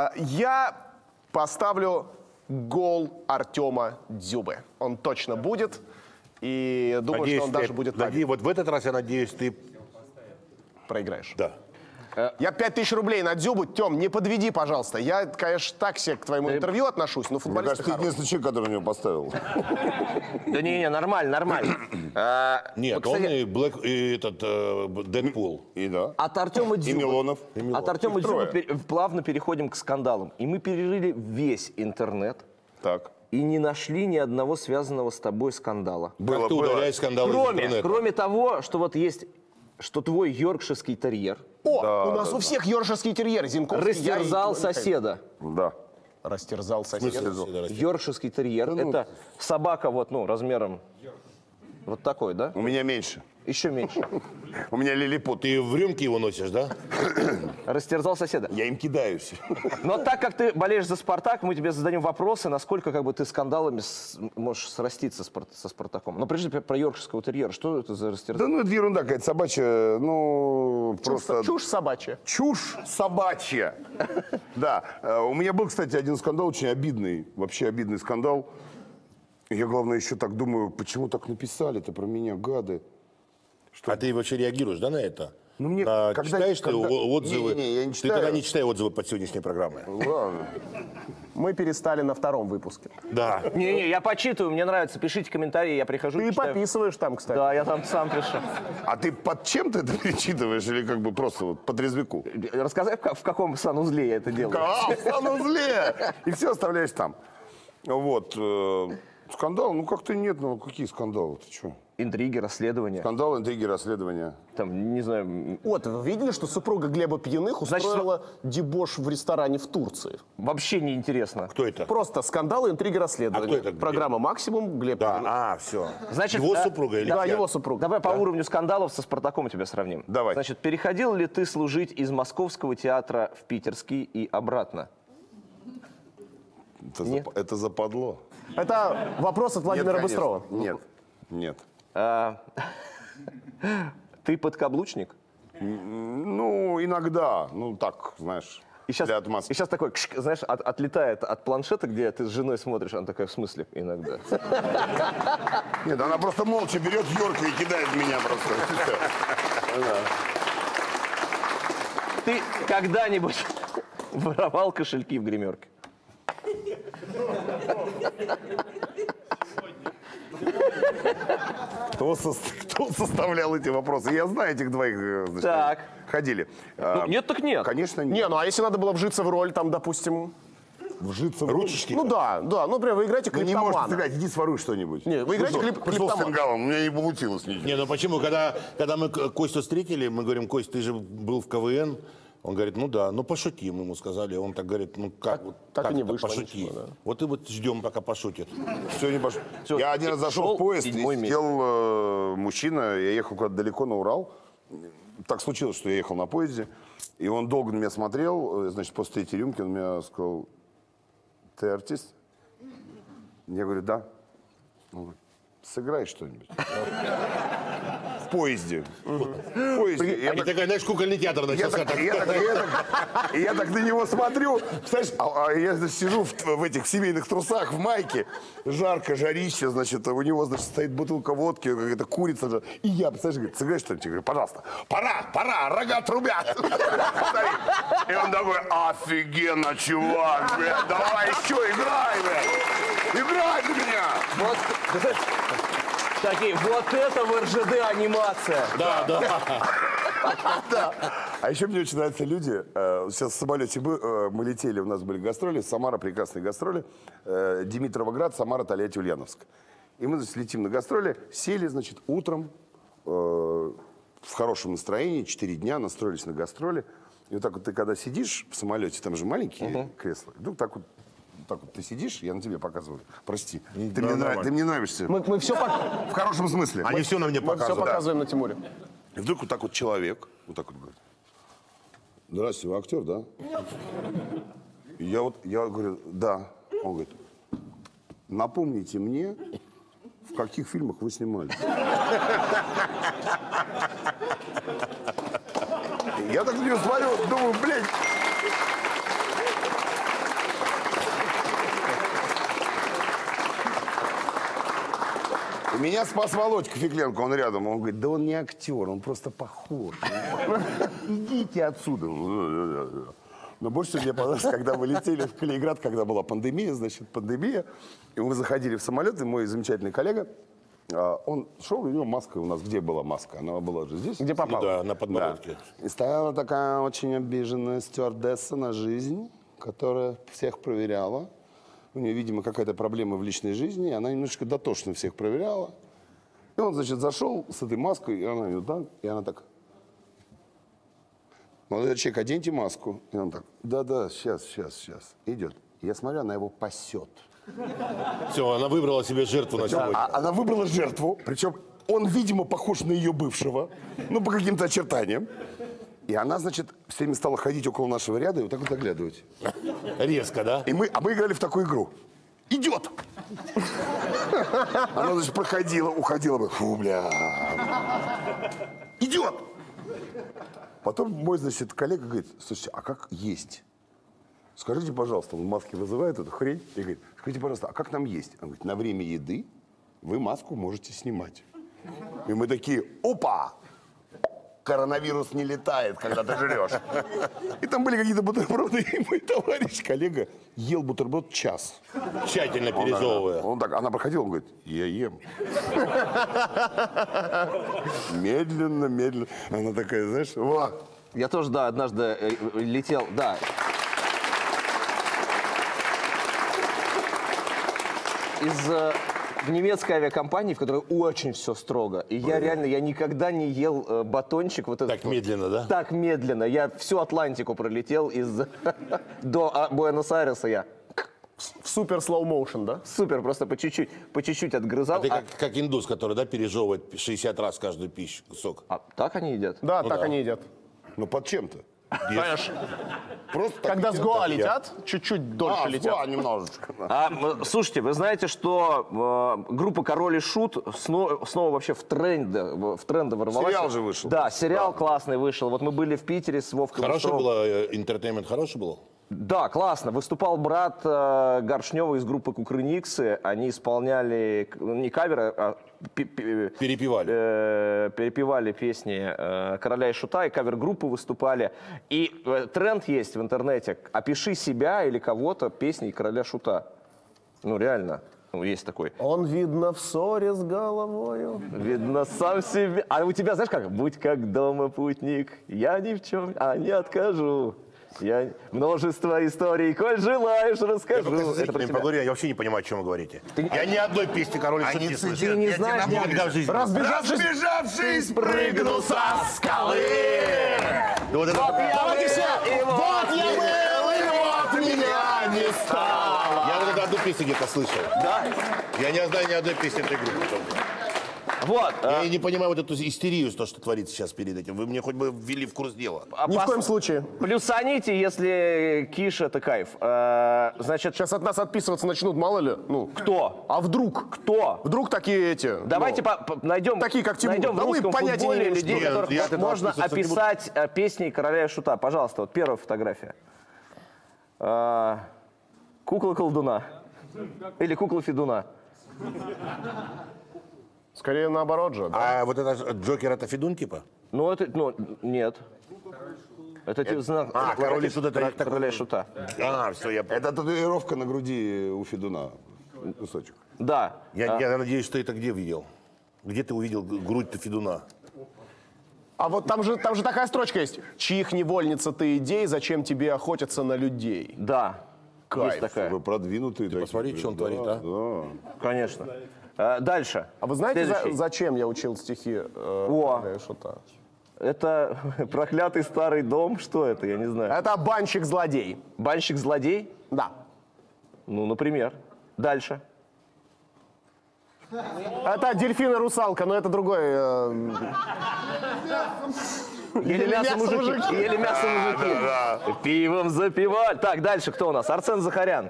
Я поставлю гол Артема Дзюбы. Он точно будет. И думаю, что он даже будет Вот в этот раз, я надеюсь, ты... проиграешь. Да. Я 5000 рублей на Дзюбу. Тем, не подведи, пожалуйста. Я, конечно, так себе к твоему интервью отношусь, но Мне футболист кажется, ты единственный человек, который на него поставил. Да не, нормально, нормально. Нет, Вот, кстати, он и Блэк, и этот Дэдпул. И да. От Артема И Дзюбы. Милонов. От Артема Их Дзюбы трое. плавно переходим к скандалам. И мы перерыли весь интернет Так. и не нашли ни одного связанного с тобой скандала. Как ты удаляешь скандалы из интернета? Кроме того, что вот есть, что твой йоркширский терьер О, у нас у всех йоркширский терьер. Зинковский. я и растерзал Тимур Михайлович. соседа. Да. Растерзал В смысле, соседа. Седор? Йоркширский терьер. Это собака вот, ну, размером вот такой, да? У меня меньше. Еще меньше. У меня лилипут. Ты в рюмке его носишь, да? Растерзал соседа. Я им кидаюсь. Но так как ты болеешь за «Спартак», мы тебе зададим вопросы, насколько как бы ты скандалами можешь сраститься со «Спартаком». Но прежде про йоркширского терьера. Что это за Да растерзал? ну это ерунда какая-то собачья. Ну, просто... Чушь собачья. Чушь собачья. Да. У меня был, кстати, один скандал очень обидный. Вообще обидный скандал. Я, главное, еще так думаю, почему так написали-то про меня, гады. А ты вообще реагируешь, да, на это? Ну, мне когда- читаешь ты когда- отзывы? Не, я не Ты читаю. тогда не читай отзывы под сегодняшней программой. Ладно. Мы перестали на втором выпуске. Да. Не-не, я почитываю, мне нравится. Пишите комментарии, я прихожу, Ты и читаю. подписываешь там, кстати. Да, я там сам пишу. А ты под чем ты это перечитываешь или как бы просто вот по трезвику? Рассказай, в каком санузле я это делаю. В санузле! И все оставляешь там. Вот. Скандал? Ну как-то нет, ну какие скандалы? Ты что? Интриги, расследования. Скандал, интриги, расследования. Там, не знаю, Вот, вы видели, что супруга Глеба Пьяных Значит, устроила дебош в ресторане в Турции? вообще неинтересно. Кто это? Просто скандалы, интриги, расследования. А кто это? Программа «Максимум», Глеб Пьяных. Да, все. Значит, Его да, супруга или Да, чья? его супруга. Давай по уровню скандалов со «Спартаком» тебя сравним. Давай. Значит, переходил ли ты служить из Московского театра в Питерский и обратно? Нет. Это западло. Это вопрос от Владимира конечно. Быстрова. Нет, нет. Ты подкаблучник? Ну, иногда. Ну, так, знаешь, И сейчас, для отмазки. и сейчас такой, знаешь, отлетает от планшета, где ты с женой смотришь, она такая, в смысле, иногда. Нет, она просто молча берет Йорка и кидает в меня просто. Ты когда-нибудь воровал кошельки в гримерке? Кто составлял эти вопросы? Я знаю этих двоих. Значит, Так. Ходили. Ну, нет, так нет. Конечно, нет. Не, ну а если надо было вжиться в роль, там, допустим... Вжиться в Ручечки? Ну да, да. Ну, например, вы играете Ну, не можешь клиптомана. сыграть, иди своруй что-нибудь. Не, вы играете Пришел с клиптоман. фингалом, у меня не получилось ничего. Не, ну почему? Когда мы Костю встретили, мы говорим, Кость, ты же был в КВН. Он говорит, ну да, ну пошутим, ему сказали. Он так говорит, ну как, так и не это вышло пошути. ничего, да. Вот и вот ждем, пока пошутит. Все, не пошло. Всё, Я один раз зашел шел в поезд, и седьмой месяц. сидел мужчина, я ехал куда-то далеко на Урал. Так случилось, что я ехал на поезде, и он долго на меня смотрел. Значит, после третьей рюмки он мне сказал, ты артист? Я говорю, да. Он говорит, сыграй что-нибудь. В поезде. В поезде. Я И такая, знаешь, кукольный театр Я начался. так, я так на него смотрю, представляешь, а я значит, сижу в этих семейных трусах, в майке, жарко, жарище, значит, у него, значит, стоит бутылка водки, какая-то курица, и я, представляешь, говорит, сыграй что-нибудь, я говорю, пожалуйста, пора, рога трубят. И он такой, офигенно, чувак, блядь, давай еще, играй, блядь, играй для меня. Вот, такие, вот это в РЖД анимация. Да, да. А еще мне очень нравятся люди. Сейчас в самолете мы летели, у нас были гастроли. Самара, прекрасные гастроли. Димитровоград, Самара, Тольятти, Ульяновск. И мы, значит, летим на гастроли, сели, значит, утром в хорошем настроении, 4 дня настроились на гастроли. И вот так вот ты, когда сидишь в самолете, там же маленькие кресла, вдруг так вот ты сидишь, я на тебе показываю. Прости. Ты мне нравишься. Мы все В хорошем смысле. Они все на мне все показывают. показываем на Тимуре. И вдруг вот так вот человек, вот так вот говорит. Здравствуйте, вы актер, да? И я говорю, да. Он говорит, напомните мне, в каких фильмах вы снимались. Я так на него смотрю, думаю, блядь. Меня спас Володька Фикленко, он рядом. Он говорит, да он не актер, он просто похож. Идите отсюда. Но больше всего мне понравилось, когда мы летели в Калининград, когда была пандемия, значит, пандемия. И мы заходили в самолет, и мой замечательный коллега, он шел, у него маска у нас. Где была маска? Она была же здесь. Где попала? Да, на подбородке. Да. И стояла такая очень обиженная стюардесса на жизнь, которая всех проверяла. У нее, видимо, какая-то проблема в личной жизни, и она немножечко дотошно всех проверяла. И он, значит, зашел с этой маской, и она ее так, и она так. Молодой человек, оденьте маску. И он так, да-да, сейчас. Идет. И я смотрю, она его пасет. Все, она выбрала себе жертву на сегодня. Она выбрала жертву, причем он, видимо, похож на ее бывшего, ну, по каким-то очертаниям. И она, значит, все время стала ходить около нашего ряда и вот так вот заглядывать. Резко, да? И мы играли в такую игру. Идет! Она, значит, проходила, уходила. Фу, бля. Идет! Потом мой, значит, коллега говорит, слушайте, а как есть? Скажите, пожалуйста, он в маске вызывает эту хрень и говорит, скажите, пожалуйста, а как нам есть? Он говорит, на время еды вы маску можете снимать. И мы такие, опа! Коронавирус не летает, когда ты жрешь. И там были какие-то бутерброды, и мой товарищ, коллега, ел бутерброд час. Тщательно пережевывая. Она проходила, он говорит, я ем. Медленно. Она такая, знаешь, вот. Я тоже, да, однажды летел, да. В немецкой авиакомпании, в которой очень все строго. И я реально, я никогда не ел батончик вот этот. Так медленно, да? Так медленно. Я всю Атлантику пролетел до Буэнос-Айреса я. В супер slow motion, да? Супер, просто по чуть-чуть отгрызал. А ты как индус, который, да, пережевывает 60 раз каждую пищу, кусок. А так они едят? Да, так они едят. Ну, под чем-то. Конечно. Просто Когда с Гоа летят, чуть-чуть дольше летят. С Гоа немножечко. Слушайте, вы знаете, что группа «Король и Шут» снова вообще в тренды ворвалась? Сериал же вышел. Да, сериал классный вышел. Вот мы были в Питере с Вовкой Хороший Быстровым. было, интертеймент хороший был? Да, классно. Выступал брат Горшнева из группы Кукрыниксы. Они исполняли не каверы, а перепевали песни Короля и Шута, и кавер-группы выступали. И тренд есть в интернете. Опиши себя или кого-то песней Короля Шута. Ну, реально. Ну, есть такой. Он, видно, в ссоре с головою. Видно, сам себе. А у тебя, знаешь как? Будь как дома, путник, я ни в чем не откажу. Я множество историй, коль желаешь, расскажу. Я вообще не понимаю, о чем вы говорите. Я ни одной песни «Король и Шут» не слышал. Ты не знаешь, никогда в жизни. Разбежавшись, прыгну со скалы. Давайте все! Вот я был, и вот меня не стало. Я вот эту одну песню где-то слышал. Да? Я не знаю ни одной песни этой группы. Вот. Я не понимаю вот эту истерию, то, что творится сейчас перед этим. Вы мне хоть бы ввели в курс дела. Ни в коем случае. Плюсаните, если киш это кайф. Значит, Сейчас от нас отписываться начнут, мало ли. Ну, кто? а вдруг? Кто? Вдруг такие эти... Давайте найдем, такие, как Тимур. найдем в Да мы русском понятия не футболе имеем, людей, что которых я от этого можно отписываться не буду. описать песней Короля и Шута. Пожалуйста, вот первая фотография. Кукла колдуна. Или кукла Федуна. Скорее наоборот же, да? А вот это Джокер, это Федун типа? Ну, это, нет. Это знак Король и Шут, это Короля и Шута. Все, я понял. Это татуировка на груди у Федуна. Кусочек. Да. Я надеюсь, что ты это где видел? Где ты увидел грудь-то Федуна? А вот там же такая строчка есть. Чьих невольница ты идей, зачем тебе охотиться на людей? Да. Кайф. Есть такая. Вы продвинутые. Ты посмотри, что он творит, а? Да. Конечно. Дальше. А вы знаете, Следующий. зачем я учил стихи О. Короля и Шута? Это проклятый старый дом. Что это? Я не знаю. Это банщик-злодей. Банщик-злодей? Да. Ну, например. Дальше. Это дельфин и русалка, но это другой. Ели мясо мужики. Ели мясо мужики. Пивом запивали. Так, дальше кто у нас? Арсен Захарян.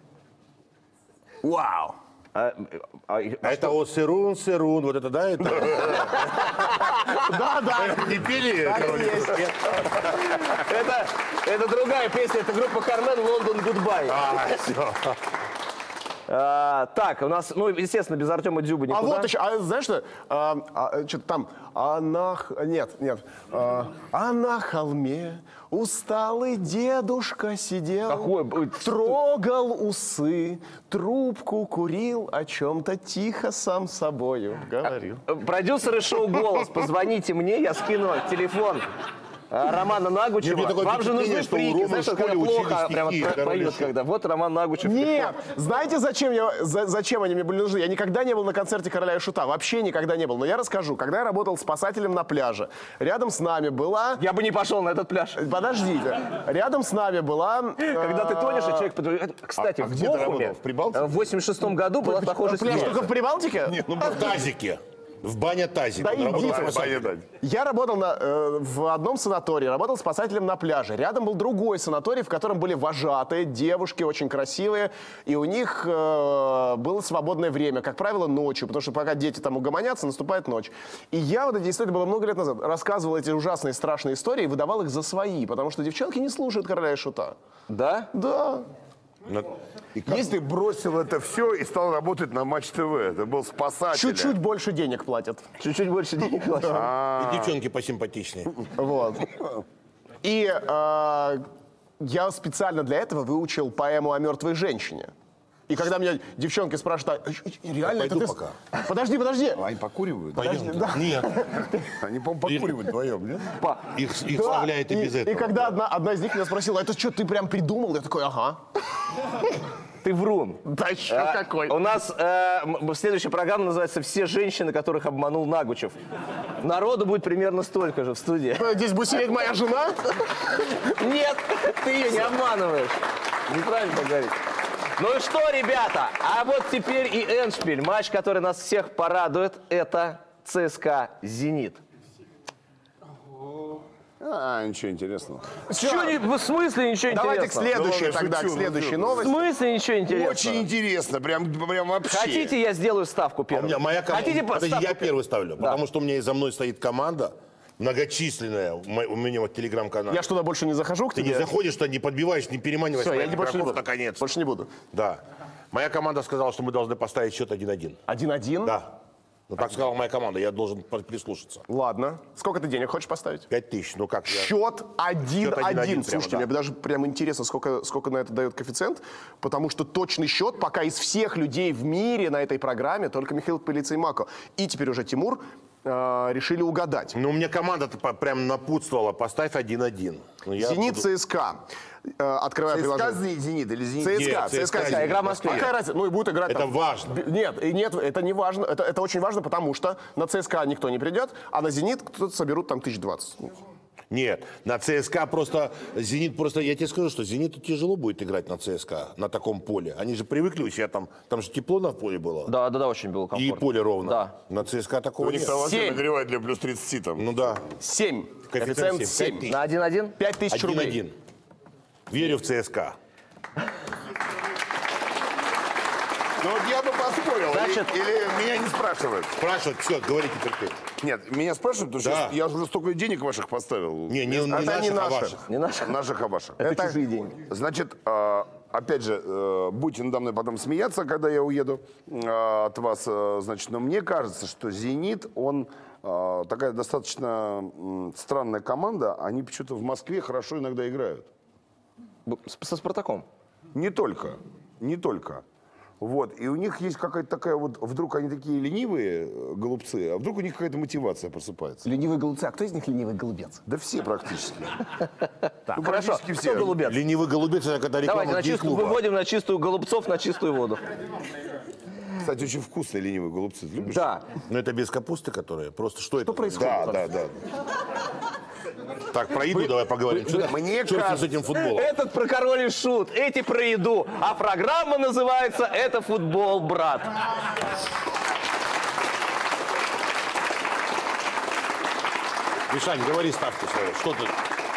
Вау. Это о Сырун, вот это, да? Это? Да. Не пели? Это другая песня, это группа Кармен «Лондон Гудбай». Так, у нас, ну, естественно, без Артема Дзюбы никуда. А вот еще, знаешь что? Что-то там. Нет. А на холме усталый дедушка сидел. Какой? Трогал усы, трубку курил, о чем-то тихо сам собою говорил. Продюсеры шоу «Голос», позвоните мне, я скину телефон Романа Нагучева. Мне такое Вам же нужны впечатление, что у фрики, Ромы знаешь, в когда школе учили плохо прямо стихи, поют, когда вот Роман Нагучев. Нет, знаете, зачем они мне были нужны? Я никогда не был на концерте «Короля и Шута», вообще никогда не был. Но я расскажу, когда я работал спасателем на пляже, рядом с нами была... Я бы не пошел на этот пляж. Подождите, рядом с нами была... Когда ты тонешь, и человек... Кстати, в где ты Бохуме работал? В Прибалтике? в 86-м году была похожая Пляж ситуация. только в Прибалтике? Нет, ну в тазике. В бане тазик. Да Он иди работал ты. спасателем. Я работал в одном санатории, работал спасателем на пляже. Рядом был другой санаторий, в котором были вожатые, девушки очень красивые, и у них было свободное время, как правило, ночью, потому что пока дети там угомонятся, наступает ночь. И я вот эти истории, это было много лет назад, рассказывал эти ужасные, страшные истории и выдавал их за свои, потому что девчонки не слушают «Короля и Шута». Да? Да. И как ты бросил это все и стал работать на Матч ТВ? Ты был спасателем. Чуть-чуть больше денег платят. Чуть-чуть больше денег платят. И девчонки посимпатичнее. Вот. И я специально для этого выучил поэму о мертвой женщине. И когда меня девчонки спрашивают, реально это ты... пока. Подожди. Они покуривают? Пойдем. да. Нет. Они, по-моему, покуривают вдвоем, нет? Их Да. славляет и без этого. И когда одна из них меня спросила, это что, ты прям придумал? Я такой, ага. Ты врун. Да еще какой. У нас следующая программа называется «Все женщины, которых обманул Нагучев». Народу будет примерно столько же в студии. Здесь будет сидеть моя жена? Нет, ты ее не обманываешь. Неправильно так говорить. Ну и что, ребята? А вот теперь и эндшпиль. Матч, который нас всех порадует, это ЦСКА «Зенит». Ничего интересного. В смысле ничего Давайте интересного? к следующей Ладно, тогда, шучу, к следующей В новости. смысле ничего интересного? Очень интересно, прям вообще. Хотите, я сделаю ставку У первым? меня моя команда. Хотите Подожди, ставку я первый ставлю, Да. потому что у меня за мной стоит команда многочисленная. У меня вот телеграм-канал. Я что, туда больше не захожу к Ты тебе? не заходишь, что не подбиваешь, не переманиваешь. Все, я моих больше не игроков, буду. наконец. Больше не буду. Да. Моя команда сказала, что мы должны поставить счет 1-1. 1-1? Да. Ну так сказала моя команда, я должен прислушаться. Ладно. Сколько ты денег хочешь поставить? 5000, ну как я... Счет 1-1. прямо, Слушайте, да. мне даже прям интересно, сколько на это дает коэффициент, потому что точный счет пока из всех людей в мире на этой программе только Михаил Полицеймако и теперь уже Тимур решили угадать. Ну, мне команда-то прям напутствовала, поставь 1-1. Ну, я «Зенит» буду- ЦСКА. Открываю ЦСКА приложение. «Зенит» или «Зенит»? ЦСКА, Нет, ЦСКА. «ЦСКА», игра в Москве. Какая разница? Ну и будет играть Это там. важно. Нет, это не важно. Это очень важно, потому что на ЦСКА никто не придет, а на «Зенит» кто-то соберут там 1020. Нет, на ЦСКА просто... «Зенит» просто... Я тебе скажу, что «Зениту» тяжело будет играть на ЦСКА, на таком поле. Они же привыкли у себя там... Там же тепло на поле было. Да, очень было И комфортно. поле ровно. Да. На ЦСКА такого У них нет. там вообще 7. нагревает для плюс 30 там. Ну да. 7. Коэффициент Коэффициент 7. 7. На 1-1? 5000 рублей. 1-1. Верю в ЦСКА. Ну вот я бы поспорил. Значит- Или меня не спрашивают. Спрашивают, все, говорите теперь. Нет, меня спрашивают, потому что Да. я уже столько денег ваших поставил. Не Это наших, не а наши. ваших. Не наш? Наших, а ваших. Это чужие деньги. Значит, опять же, будете надо мной потом смеяться, когда я уеду от вас. Значит, но мне кажется, что «Зенит», он такая достаточно странная команда. Они почему-то в Москве хорошо иногда играют. Со «Спартаком». Не только. Не только. Вот. И у них есть какая-то такая вот... Вдруг они такие ленивые голубцы, а вдруг у них какая-то мотивация просыпается. Ленивые голубцы. А кто из них ленивый голубец? Да все практически. Хорошо, практически все. кто голубец? Ленивый голубец, это когда реклама Давайте гей-клуба. выводим на чистую голубцов на чистую воду. Кстати, очень вкусные ленивые голубцы. Ты любишь? Да. Но это без капусты, которая? Просто что это? происходит? Да. Так, про еду давай поговорим. Мне Черт с кажется, этим футболом. Этот про король и шут, эти про еду. А программа называется «Это футбол, брат». Мишань, говори ставки свои. Что ты?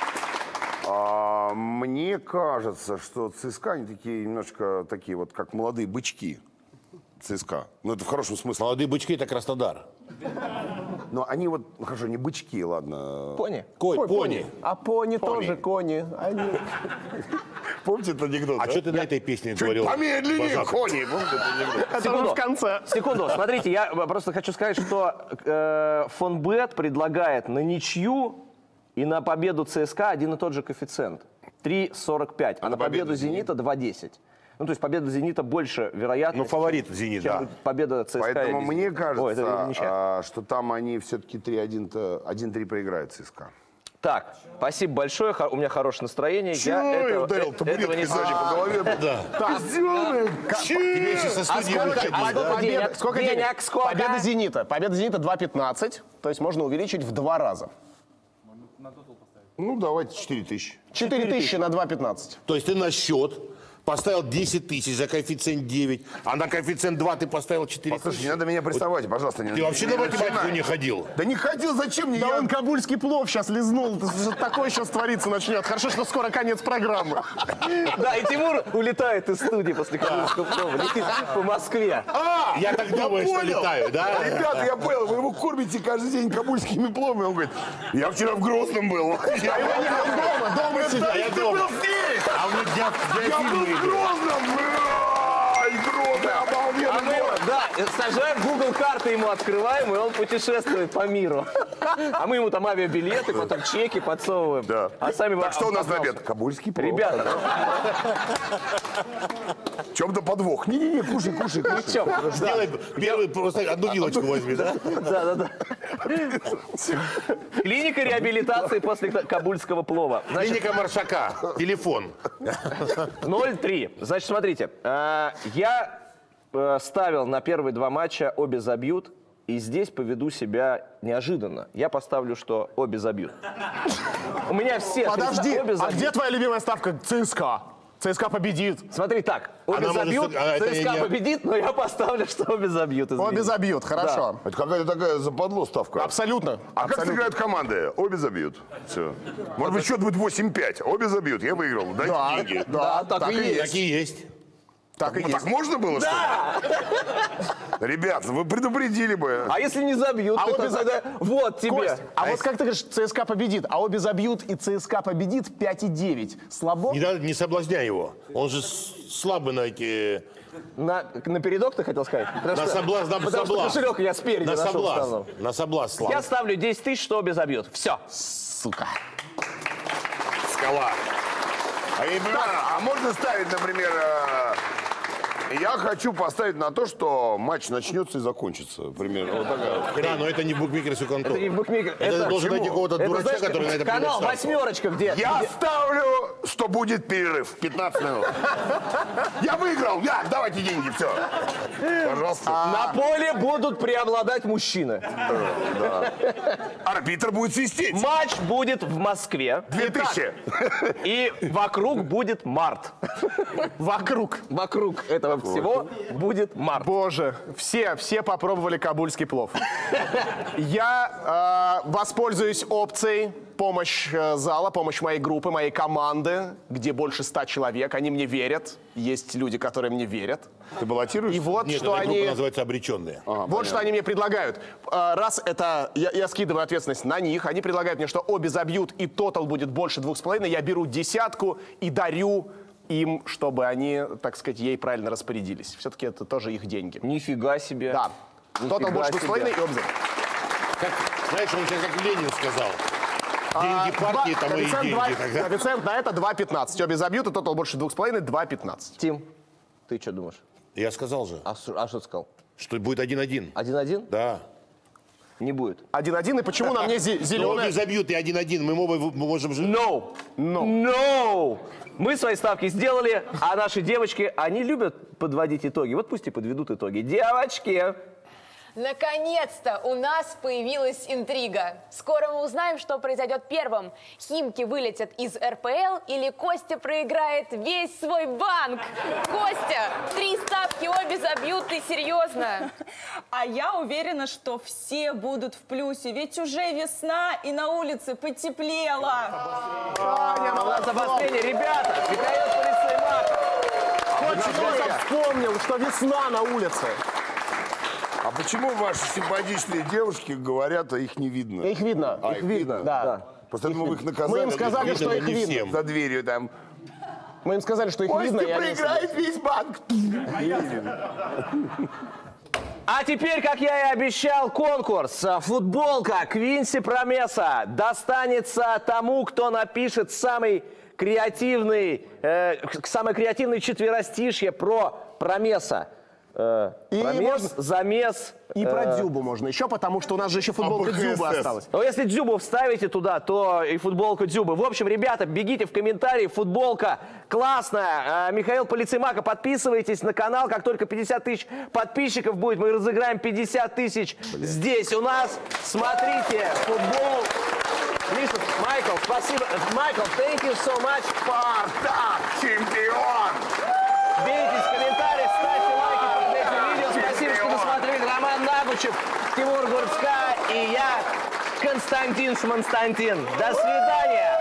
мне кажется, что ЦСКА, они такие немножко такие вот, как молодые бычки. ЦСКА. Ну, это в хорошем смысле. Молодые бычки — это Краснодар. Но они вот, ну, хорошо, не бычки, ладно. Пони. Пони. А пони тоже кони. Помните этот анекдот? А что ты на этой песне Чуть говорил? помедленнее, Бажат? кони. Помните этот анекдот? Это уже в конце. Секунду, смотрите, я просто хочу сказать, что Фонбет предлагает на ничью и на победу ЦСКА один и тот же коэффициент. 3,45. А на победу «Зенита» 2,10. Ну, то есть победа «Зенита» больше вероятность. Ну, фаворит «Зенит», чем да. победа ЦСКА. Поэтому или мне «Зенит». Ой, это кажется, ничья. что там они все-таки 1-3 проиграют ЦСКА. Так, спасибо большое, у меня хорошее настроение. Чего ударил этого не сзади по голове? Да. Тебе еще со студии выходить, да? Сколько денег? Победа «Зенита». Победа «Зенита» 2,15. То есть можно увеличить в 2 раза. Ну, давайте 4 тысячи. 4 тысячи на 2,15. То есть ты на счет поставил 10 тысяч за коэффициент 9, а на коэфициент 2 ты поставил 4 Послушай, не тысячи. надо меня приставать, пожалуйста. Ты вообще на математику не ходил? Да не ходил, зачем мне? Да Я- он кабульский плов сейчас лизнул. Такое сейчас твориться начнет. Хорошо, что скоро конец программы. Да, и Тимур улетает из студии после Кабульского плова, летит по Москве. Я так думаю, что понял. летаю, да? Ребята, я понял, вы его кормите каждый день кабульскими пловами. Он говорит, я вчера в Грозном был. Дома сидит. А я дома. А у меня Я был в Грозном. Ай, Грозный, А обалденный мы, город. да, сажаем Google карты ему открываем, и он путешествует по миру. А мы ему там авиабилеты, потом чеки подсовываем. Да. А сами Так что у нас на обнался. обед? Кабульский плов. Ребята, В чем-то подвох. Не-не-не, кушай. чё? Сделай первый, просто одну вилочку возьми, да? Да. Клиника реабилитации после кабульского плова. Значит, Клиника Маршака. Телефон. 0-3. Значит, смотрите, я ставил на первые 2 матча обе забьют, и здесь поведу себя неожиданно. Я поставлю, что обе забьют. У меня все Подожди, обе а забьют. где твоя любимая ставка? ЦСКА. ЦСКА победит. Смотри так, обе Она может забьют, стать- это ЦСКА не- победит, но я поставлю, что обе забьют. извини. Обе забьют, хорошо. Это какая-то такая западло ставка. Абсолютно. А как сыграют команды? Обе забьют. Все. Может быть, счет будет 8-5. Обе забьют. Я выиграл. Дайте деньги. Да, так и есть. Так и есть. Так и Ну, есть. так можно было, что ли? Ребят, вы предупредили бы. А если не забьют, А то обе тогда вот тебе. Кость, а вот как ты говоришь, ЦСКА победит, а обе забьют и ЦСКА победит 5,9. Слабо? Не соблазняй его. Он же слабый на эти... На передок ты хотел сказать? Потому На что- соблазн, на Потому что соблазн. кошелек я спереди На нашел в соблазн. основном. На соблазн слабый. Я ставлю 10 тысяч, что обе забьют. Все. Сука. Скала. А можно ставить, например, я хочу поставить на то, что матч начнется и закончится. Примерно. Вот такая вот. Да, но это не в букмекерскую контору. Это не в букмекер. Это должен найти какого-то дурачка, знаешь, который на это канал придет ставку. «Восьмерочка», где... Я ставлю, что будет перерыв. 15 минут. Я выиграл. Давайте деньги. Все. Пожалуйста. На поле будут преобладать мужчины. Арбитр будет свистеть. Матч будет в Москве. 2000. И вокруг будет март. Вокруг. Вокруг этого всего будет март. Боже, все попробовали кабульский плов. Я воспользуюсь опцией помощь зала, помощь моей группы, моей команды, где больше 100 человек. Они мне верят. Есть люди, которые мне верят. Ты баллотируешь? И вот Нет, что эта группа они... называется «Обреченные». Вот что они мне предлагают. Раз это... Я скидываю ответственность на них. Они предлагают мне, что обе забьют, и тотал будет больше 2,5. Я беру 10 и дарю им, чтобы они, так сказать, ей правильно распорядились. Все-таки это тоже их деньги. Нифига себе. Да. Тотал больше 2,5 и обе забьют. Знаешь, он сейчас как Ленин сказал. Деньги партии, это мои Коэффициент деньги. Тогда. коэффициент на это 2,15. Обе забьют, и тотал больше 2,5, 2,15. Тим, ты что думаешь? Я сказал же, А что ты сказал? что будет 1-1. 1-1? Да. Не будет. 1,1, и почему на мне Но обе зеленая... забьют и 1-1. Мы оба можем же... No! No! Мы свои ставки сделали, а наши девочки, они любят подводить итоги. Вот пусть и подведут итоги. Девочки! Наконец-то у нас появилась интрига. Скоро мы узнаем, что произойдет первым. Химки вылетят из РПЛ или Костя проиграет весь свой банк. Костя, 3 ставки обе забьют, ты серьезно? А я уверена, что все будут в плюсе, ведь уже весна и на улице потеплело. У нас обострение. Ребята, Михаил Полицеймаков. Хоть кто-то вспомнил, что весна на улице. А почему ваши симпатичные девушки говорят, а их не видно? Их видно, А, их видно, да. Просто мы их наказали. Мы им сказали, что их не видно. всем. За дверью там. Мы им сказали, что их видно. Костя и они проиграет весь банк. А теперь, как я и обещал, конкурс. Футболка Квинси Промеса достанется тому, кто напишет самый креативный четверостишье про Промеса. Промес, замес. И про Дзюбу можно еще, потому что у нас же еще футболка Дзюбы осталась. Но если Дзюбу вставите туда, то и футболка Дзюбы. В общем, ребята, бегите в комментарии. Футболка классная. Михаил Полицеймаков, подписывайтесь на канал. Как только 50 тысяч подписчиков будет, мы разыграем 50 тысяч здесь у нас. Смотрите, футбол. Миша, Майкл, спасибо. Майкл, thank you so much. Спартак, чемпион! Делитесь в комментариях, ставьте лайки под этим видео. Спасибо, что досмотрели. Роман Нагучев, Тимур Гурцка и я, Константин Шмонстантин. До свидания!